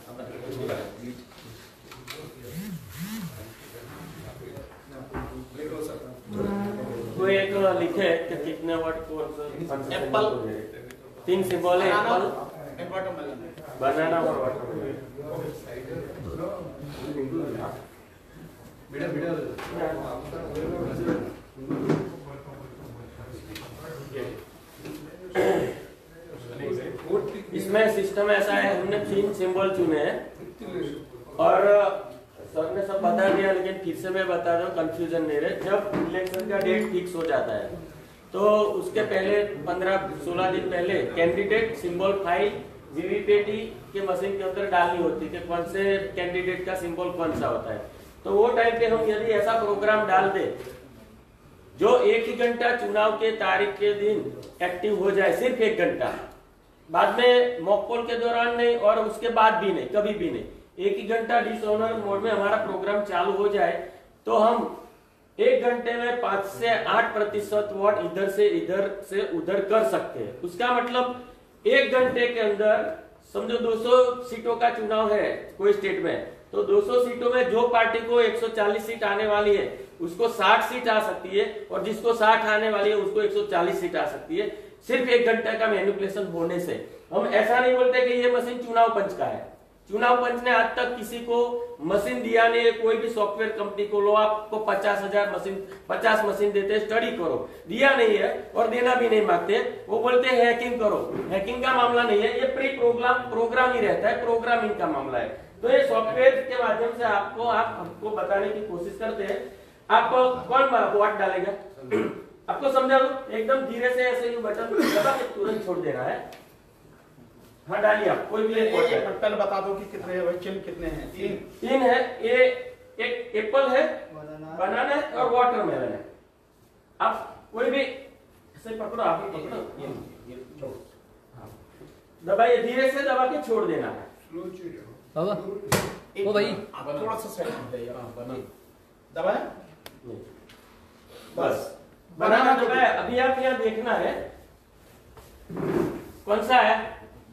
[SPEAKER 7] कोई एक लिखे कि कितने वर्ड कोर्स
[SPEAKER 1] एप्पल
[SPEAKER 7] 3 सिंबल है एप्पल
[SPEAKER 1] एंड वाटरमेलन
[SPEAKER 7] बनाना और वाटरमेलन। इसमें सिस्टम ऐसा है, हमने 3 सिंबल चुने हैं और सर ने सब बता दिया, लेकिन फिर से मैं बता रहा हूँ, कंफ्यूजन नहीं रहे। जब इलेक्शन का डेट फिक्स हो जाता है तो उसके पहले 15-16 दिन पहले कैंडिडेट सिंबल फाइल वीवीपीएटी के मशीन के अंदर डालनी होती है कि कौन से कैंडिडेट का सिंबल कौन सा होता है। तो वो टाइम पे हम यदि ऐसा प्रोग्राम डाल दे जो 1 ही घंटा चुनाव के तारीख के दिन एक्टिव हो जाए, सिर्फ 1 घंटा, बाद में मॉक पोल के दौरान नहीं और उसके बाद भी नहीं, कभी भी नहीं, 1 ही घंटा डिसऑनर मोड में हमारा प्रोग्राम चालू हो जाए तो हम 1 घंटे में 5 से 8% वोट इधर से उधर कर सकते हैं। उसका मतलब 1 घंटे के अंदर समझो 200 सीटों का चुनाव है कोई स्टेट में, तो 200 सीटों में जो पार्टी को 140 सीट आने वाली है उसको 60 सीट आ सकती है और जिसको 60 आने वाली है उसको 140 सीट आ सकती है, सिर्फ 1 घंटे का मैनिपुलेशन होने से। हम ऐसा नहीं बोलते कि ये मशीन चुनाव पंच का है। चुनाव पंच ने आज तक किसी को मशीन दिया नहीं है। कोई भी सॉफ्टवेयर कंपनी को लो, आपको 50 मशीन देते, स्टडी करो, दिया नहीं है और देना भी नहीं मांगते। वो बोलते हैं हैकिंग करो, हैकिंग का मामला नहीं है, ये प्री प्रोग्राम ही रहता है, प्रोग्रामिंग का मामला है। तो ये सॉफ्टवेयर के माध्यम से आपको बताने की कोशिश करते हैं। आप कौन वोट डालेगा आपको समझा दो, एकदम धीरे से ऐसे ही बटन दबा के तुरंत छोड़ देना है। हाँ डालिए आप, कोई भी
[SPEAKER 1] पहले बता दो कि कितने चिन्ह कितने हैं।
[SPEAKER 7] 3 है, एक एप्पल है, बनाना है और वाटरमेलन है। आप कोई भी ऐसे पकड़ो, आप ही पकड़ो, दबाइए, धीरे से दबा के छोड़ देना है।
[SPEAKER 2] बाबा ओ भाई
[SPEAKER 1] थोड़ा सा साइड में जाइए, दबाए बस,
[SPEAKER 7] बनाना दबाया। अभी आप यहाँ देखना है कौन सा है,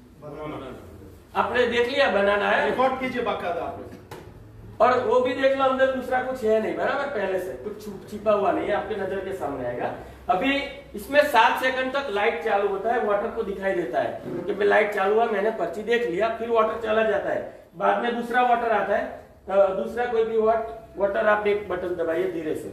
[SPEAKER 7] आपने देख लिया बनाना है,
[SPEAKER 1] रिकॉर्ड कीजिए बाकायदा आप।
[SPEAKER 7] और वो भी देख लो अंदर दूसरा कुछ है नहीं, बराबर, पहले से कुछ छिपा हुआ नहीं है, आपके नजर के सामने आएगा। अभी इसमें 7 सेकंड तक लाइट चालू होता है, वाटर को दिखाई देता है कि लाइट चालू हुआ, मैंने पर्ची देख लिया, फिर वाटर चला जाता है, बाद में दूसरा वाटर आता है, दूसरा कोई भी वाटर आप एक बटन दबाइए धीरे से।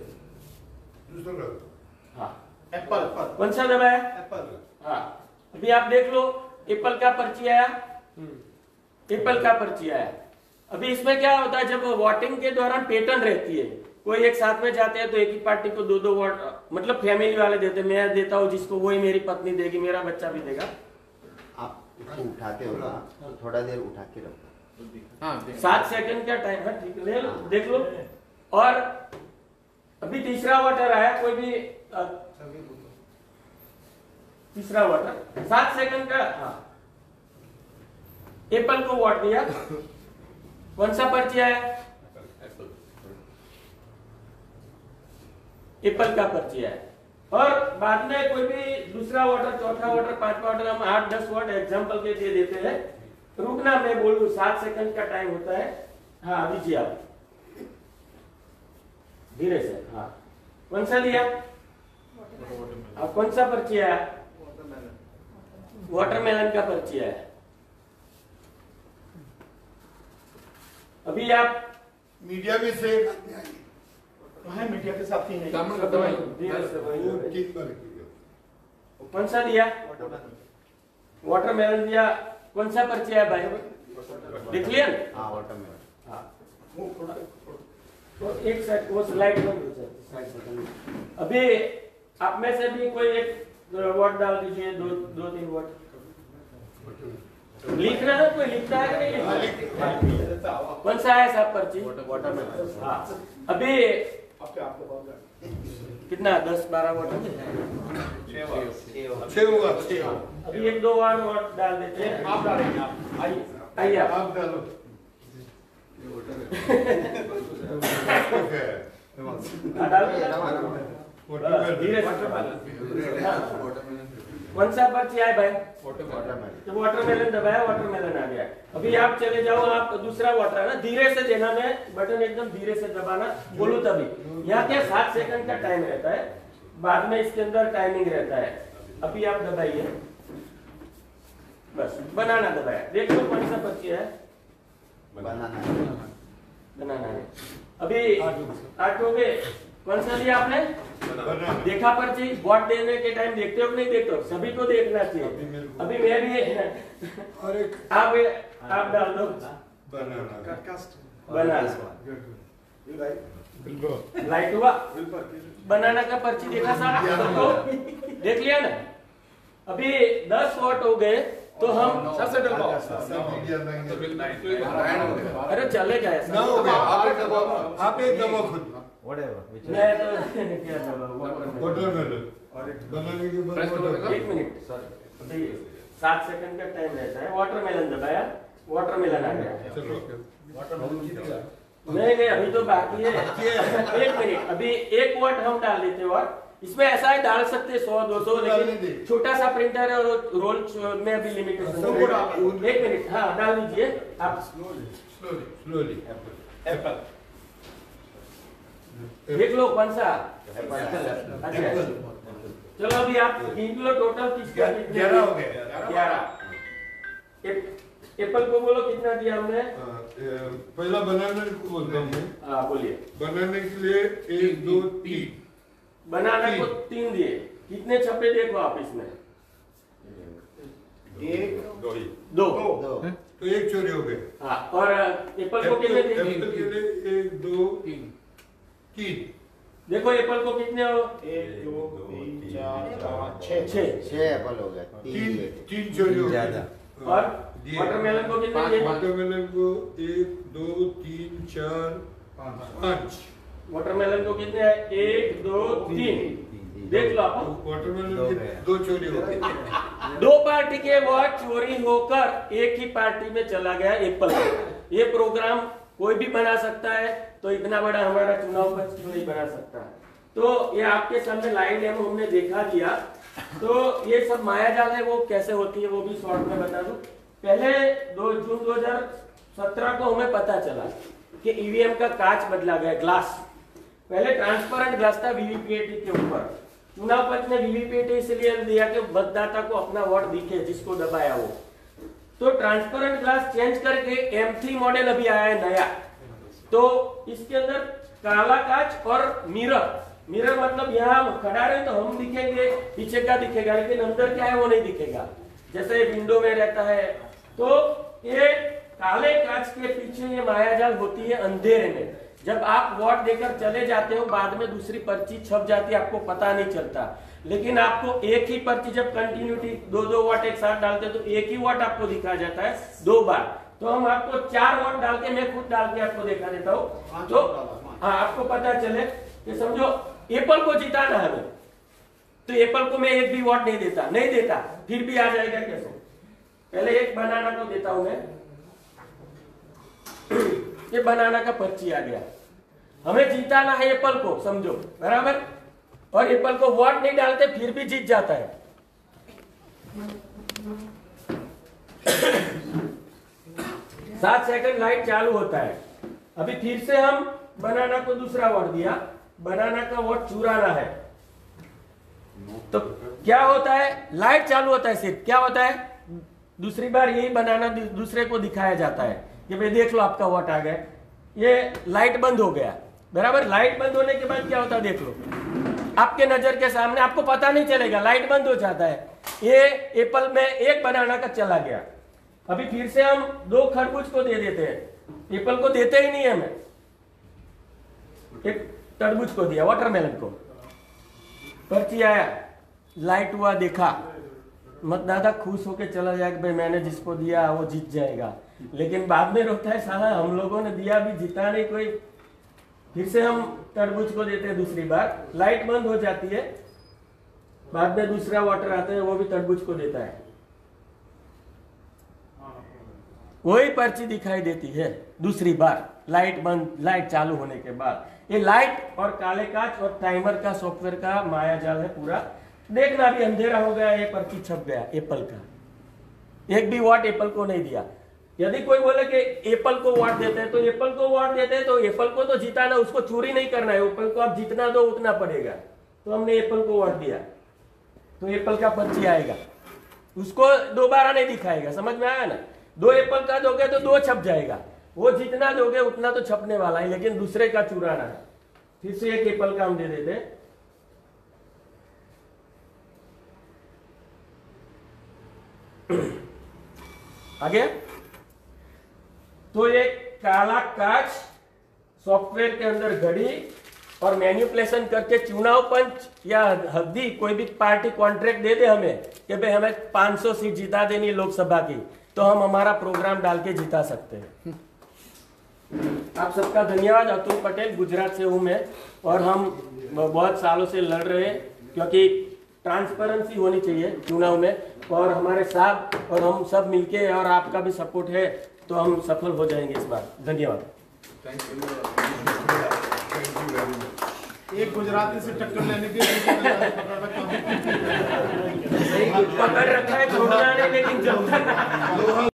[SPEAKER 7] हाँ
[SPEAKER 1] एप्पल
[SPEAKER 7] कौन सा दबाया,
[SPEAKER 1] एप्पल।
[SPEAKER 7] हाँ अभी आप देख लो एप्पल का पर्ची आया, एप्पल का पर्ची आया। अभी इसमें क्या होता है, जब वोटिंग के दौरान पैटर्न रहती है, कोई एक साथ में जाते हैं तो एक ही पार्टी को 2-2 वोट, मतलब फैमिली वाले देते, मैं देता हूँ जिसको वही मेरी पत्नी देगी, मेरा बच्चा भी देगा।
[SPEAKER 8] आप इसको उठाते हो ना, तो थोड़ा देर उठा के रखो।
[SPEAKER 7] 7 सेकंड का टाइम है, ठीक ले लो, देख लो। और अभी तीसरा वोटर आया, कोई भी तीसरा वोटर 7 सेकंड का, हाँ एप्पल को वोट दिया, कौन सा पर्ची आया, एप्पल का पर्ची आया। और बाद में कोई भी दूसरा वोटर, चौथा वोटर, 5वां वोटर, हम 8-10 वोट एग्जाम्पल के लिए देते हैं। रुकना, मैं बोलूं 7 सेकंड का टाइम होता है। हाँ दीजिए आप धीरे से। हाँ कौन सा लिया, अब कौन सा पर्ची आया, वाटरमेलन का पर्ची आया। अभी आप
[SPEAKER 1] मीडिया में से है, मीडिया के साथ ही है,
[SPEAKER 7] कौन सा दिया, वाटरमेलन दिया, कौन सा पर्ची आया भाई, देख लिया।
[SPEAKER 8] हाँ वाटरमेलन।
[SPEAKER 7] हाँ तो एक सेकंड वो स्लाइड में। अभी आप में से भी कोई एक वॉट डाल दीजिए, दो तीन वॉट। लिख रहे हैं, कोई लिखता है कि नहीं लिखता? कौन सा है साहब पर्ची? वाटरमेलन। हाँ, अभी कितना 10-12 वॉट?
[SPEAKER 5] 6 होगा।
[SPEAKER 7] अभी 1-2 वॉट डाल देते हैं। आप डालेंगे? आइए आप
[SPEAKER 5] डालो।
[SPEAKER 7] धीरे से। कौन सा पर्ची आए भाई? तो वाटरमेलन दबाया, वाटरमेलन आ गया। अभी आप चले जाओ, आप दूसरा वाटर है ना, धीरे से देना, मैं बटन एकदम धीरे से दबाना, बोलूं तभी। यहाँ क्या 7 सेकंड का टाइम रहता है, बाद में इसके अंदर टाइमिंग रहता है। अभी आप दबाइए, बस बनाना दबाया। देख लो कौन सा पर्ची है? बनाना है। अभी 8 हो गए। कौन सा लिया आपने? देखा पर्ची? वोट देने के टाइम देखते हो कि नहीं देखते हो? सभी को देखना चाहिए। अभी मैं भी आप डाल दो बनाना। लाइट हुआ? बनाना का पर्ची देखा सारा सबको? देख लिया ना? अभी 10 वोट हो गए तो हम सबसे डलवाओ। अरे चलेगा ऐसा?
[SPEAKER 5] आप एक दबाओ खुद।
[SPEAKER 7] मैं तो क्या
[SPEAKER 5] वाटरमेलन बनाने के बाद
[SPEAKER 7] 1 मिनट सर, 7 सेकंड का टाइम रहता है। वाटरमेलन दबाया, वाटरमेलन आ गया। नहीं अभी तो बाकी है। 1 मिनट, अभी 1 वॉट हम डाल देते हैं। और इसमें ऐसा है डाल सकते 100-200, लेकिन छोटा सा प्रिंटर है और रोल में अभी लिमिटेशन। 1 मिनट, हाँ डाल दीजिए आप।
[SPEAKER 5] स्लोली
[SPEAKER 7] देख लो कौन सा? अच्छा चलो अभी आप गिन लो टोटल किसका?
[SPEAKER 5] 11 हो गए।
[SPEAKER 7] 11। एप्पल को बोलो कितना दिया हमने?
[SPEAKER 5] पहला बनाने को बोलता हूँ।
[SPEAKER 7] हाँ बोलिए।
[SPEAKER 5] बनाने के लिए 1 2 3।
[SPEAKER 7] बनाना को 3 दिए। कितने छप्पे देखो आप इसमें?
[SPEAKER 5] 1
[SPEAKER 7] 2
[SPEAKER 5] तो 1 चोरी हो गए।
[SPEAKER 7] हाँ, और एप्पल को कितने दिए?
[SPEAKER 5] एप्पल के लिए 1 2 3।
[SPEAKER 7] देखो एप्पल को कितने हो?
[SPEAKER 1] 1 2 3 4 5 6
[SPEAKER 8] 6 एप्पल हो गया।
[SPEAKER 5] 3 चोरी हो गए।
[SPEAKER 7] और वाटरमेलन को कितने दिए?
[SPEAKER 5] वाटरमेलन को 1 2 3 4 5।
[SPEAKER 7] वाटरमेलन को कितने है? 1 2 3। देख लो आप।
[SPEAKER 5] वाटरमेलन के 2 चोरी हो गए।
[SPEAKER 7] 2 पार्टी के वोट चोरी होकर एक ही पार्टी में चला गया एप्पल। ये प्रोग्राम कोई भी बना सकता है, तो इतना बड़ा हमारा चुनाव पक्ष क्यों नहीं बना सकता? तो ये आपके सामने लाइव डेमो हमने देखा दिया। तो ये सब माया जाल है, वो कैसे होती है वो भी शॉर्ट में बता दूं। पहले 2 जून 2017 को हमें पता चला कि ईवीएम का कांच बदला गया, ग्लास। पहले ट्रांसपेरेंट ग्लास था वीवीपीएटी के ऊपर। चुनाव पक्ष ने वीवीपीएटी इसलिए दिया कि मतदाता को अपना वोट दिखे जिसको दबाया वो। तो ट्रांसपेरेंट ग्लास चेंज करके M3 मॉडल अभी आया है नया। तो इसके अंदर काला कांच और मिरर मतलब यहाँ खड़ा रहे तो हम दिखेंगे, पीछे का दिखेगा, लेकिन अंदर क्या है वो नहीं दिखेगा, जैसे विंडो में रहता है। तो ये काले कांच के पीछे ये मायाजाल होती है अंधेरे में। जब आप वोट देकर चले जाते हो, बाद में दूसरी पर्ची छप जाती है, आपको पता नहीं चलता। लेकिन आपको एक ही पर्ची जब कंटिन्यूटी 2-2 वोट एक साथ डालते तो एक ही वोट आपको दिखा जाता है 2 बार। तो हम आपको 4 वोट डाल के, मैं खुद डाल के आपको दिखा देता हूँ, तो हाँ आपको पता चले कि समझो एप्पल को जिताना है, तो एप्पल को मैं एक भी वोट नहीं देता, फिर भी आ जाएगा कैसे? पहले एक बनाना को देता हूं मैं। ये बनाना का पर्ची आ गया। हमें जीताना है एप्पल को, समझो बराबर। और एप्पल को वोट नहीं डालते फिर भी जीत जाता है। 7 सेकंड लाइट चालू होता है। अभी फिर से हम बनाना को दूसरा वोट दिया, बनाना का वोट चुराना है। तो क्या होता है? लाइट चालू होता है, सिर्फ क्या होता है, दूसरी बार यही बनाना दूसरे को दिखाया जाता है कि भाई देख लो आपका वोट आ गया। ये लाइट बंद हो गया, बराबर। लाइट बंद होने के बाद क्या होता है देख लो, आपके नजर के सामने, आपको पता नहीं चलेगा, लाइट बंद हो जाता है। ये एप्पल में एक बनाना का चला गया। अभी फिर से हम 2 खरबूज को दे देते हैं, एप्पल को देते ही नहीं है, हमें एक तरबूज को दिया, वाटरमेलन को। पर्ची आया, लाइट हुआ देखा, मतदाता खुश होके चला जाए कि भाई मैंने जिसको दिया वो जीत जाएगा, लेकिन बाद में रोता है साला हम लोगों ने दिया भी जीता नहीं कोई, फिर से हम तरबूज को देते हैं दूसरी बार, लाइट बंद हो जाती है, बाद में दूसरा वाटर आता है वो भी तरबूज को देता है, वही पर्ची दिखाई देती है दूसरी बार लाइट बंद, लाइट चालू होने के बाद। ये लाइट और काले कांच और टाइमर का सॉफ्टवेयर का माया जाल है पूरा। देखना भी अंधेरा हो गया, ये पर्ची छप गया एप्पल का, एक भी वोट एप्पल को नहीं दिया। यदि कोई बोले कि एप्पल को वोट देते हैं तो एप्पल को वोट देते हैं, तो एप्पल को तो जिताना, उसको चोरी नहीं करना है, एप्पल को आप जितना दो उतना पड़ेगा, तो हमने एप्पल को वोट दिया तो एप्पल का पर्ची आएगा, उसको दोबारा नहीं दिखाएगा। समझ में आया ना? 2 एप्पल का दोगे तो 2 छप जाएगा, वो जितना दोगे उतना तो छपने वाला है, लेकिन दूसरे का चुराना है। फिर से 1 एप्पल का हम दे देते हैं, आगे। तो ये काला कांच सॉफ्टवेयर के अंदर घड़ी और मैन्युपुलेशन करके चुनाव पंच या हद्दी कोई भी पार्टी कॉन्ट्रैक्ट दे दे हमें कि भाई हमें 500 सीट जिता देनी लोकसभा की, तो हम हमारा प्रोग्राम डाल के जिता सकते हैं। आप सबका धन्यवाद। अतुल पटेल, गुजरात से हूं मैं, और हम बहुत सालों से लड़ रहे हैं क्योंकि ट्रांसपेरेंसी होनी चाहिए चुनाव में, और हमारे साथ और हम सब मिलके और आपका भी सपोर्ट है तो हम सफल हो जाएंगे इस बार। धन्यवाद।
[SPEAKER 1] एक गुजराती से टक्कर लेने के
[SPEAKER 7] पकड़ रखा है छोड़ना नहीं, लेकिन जब तक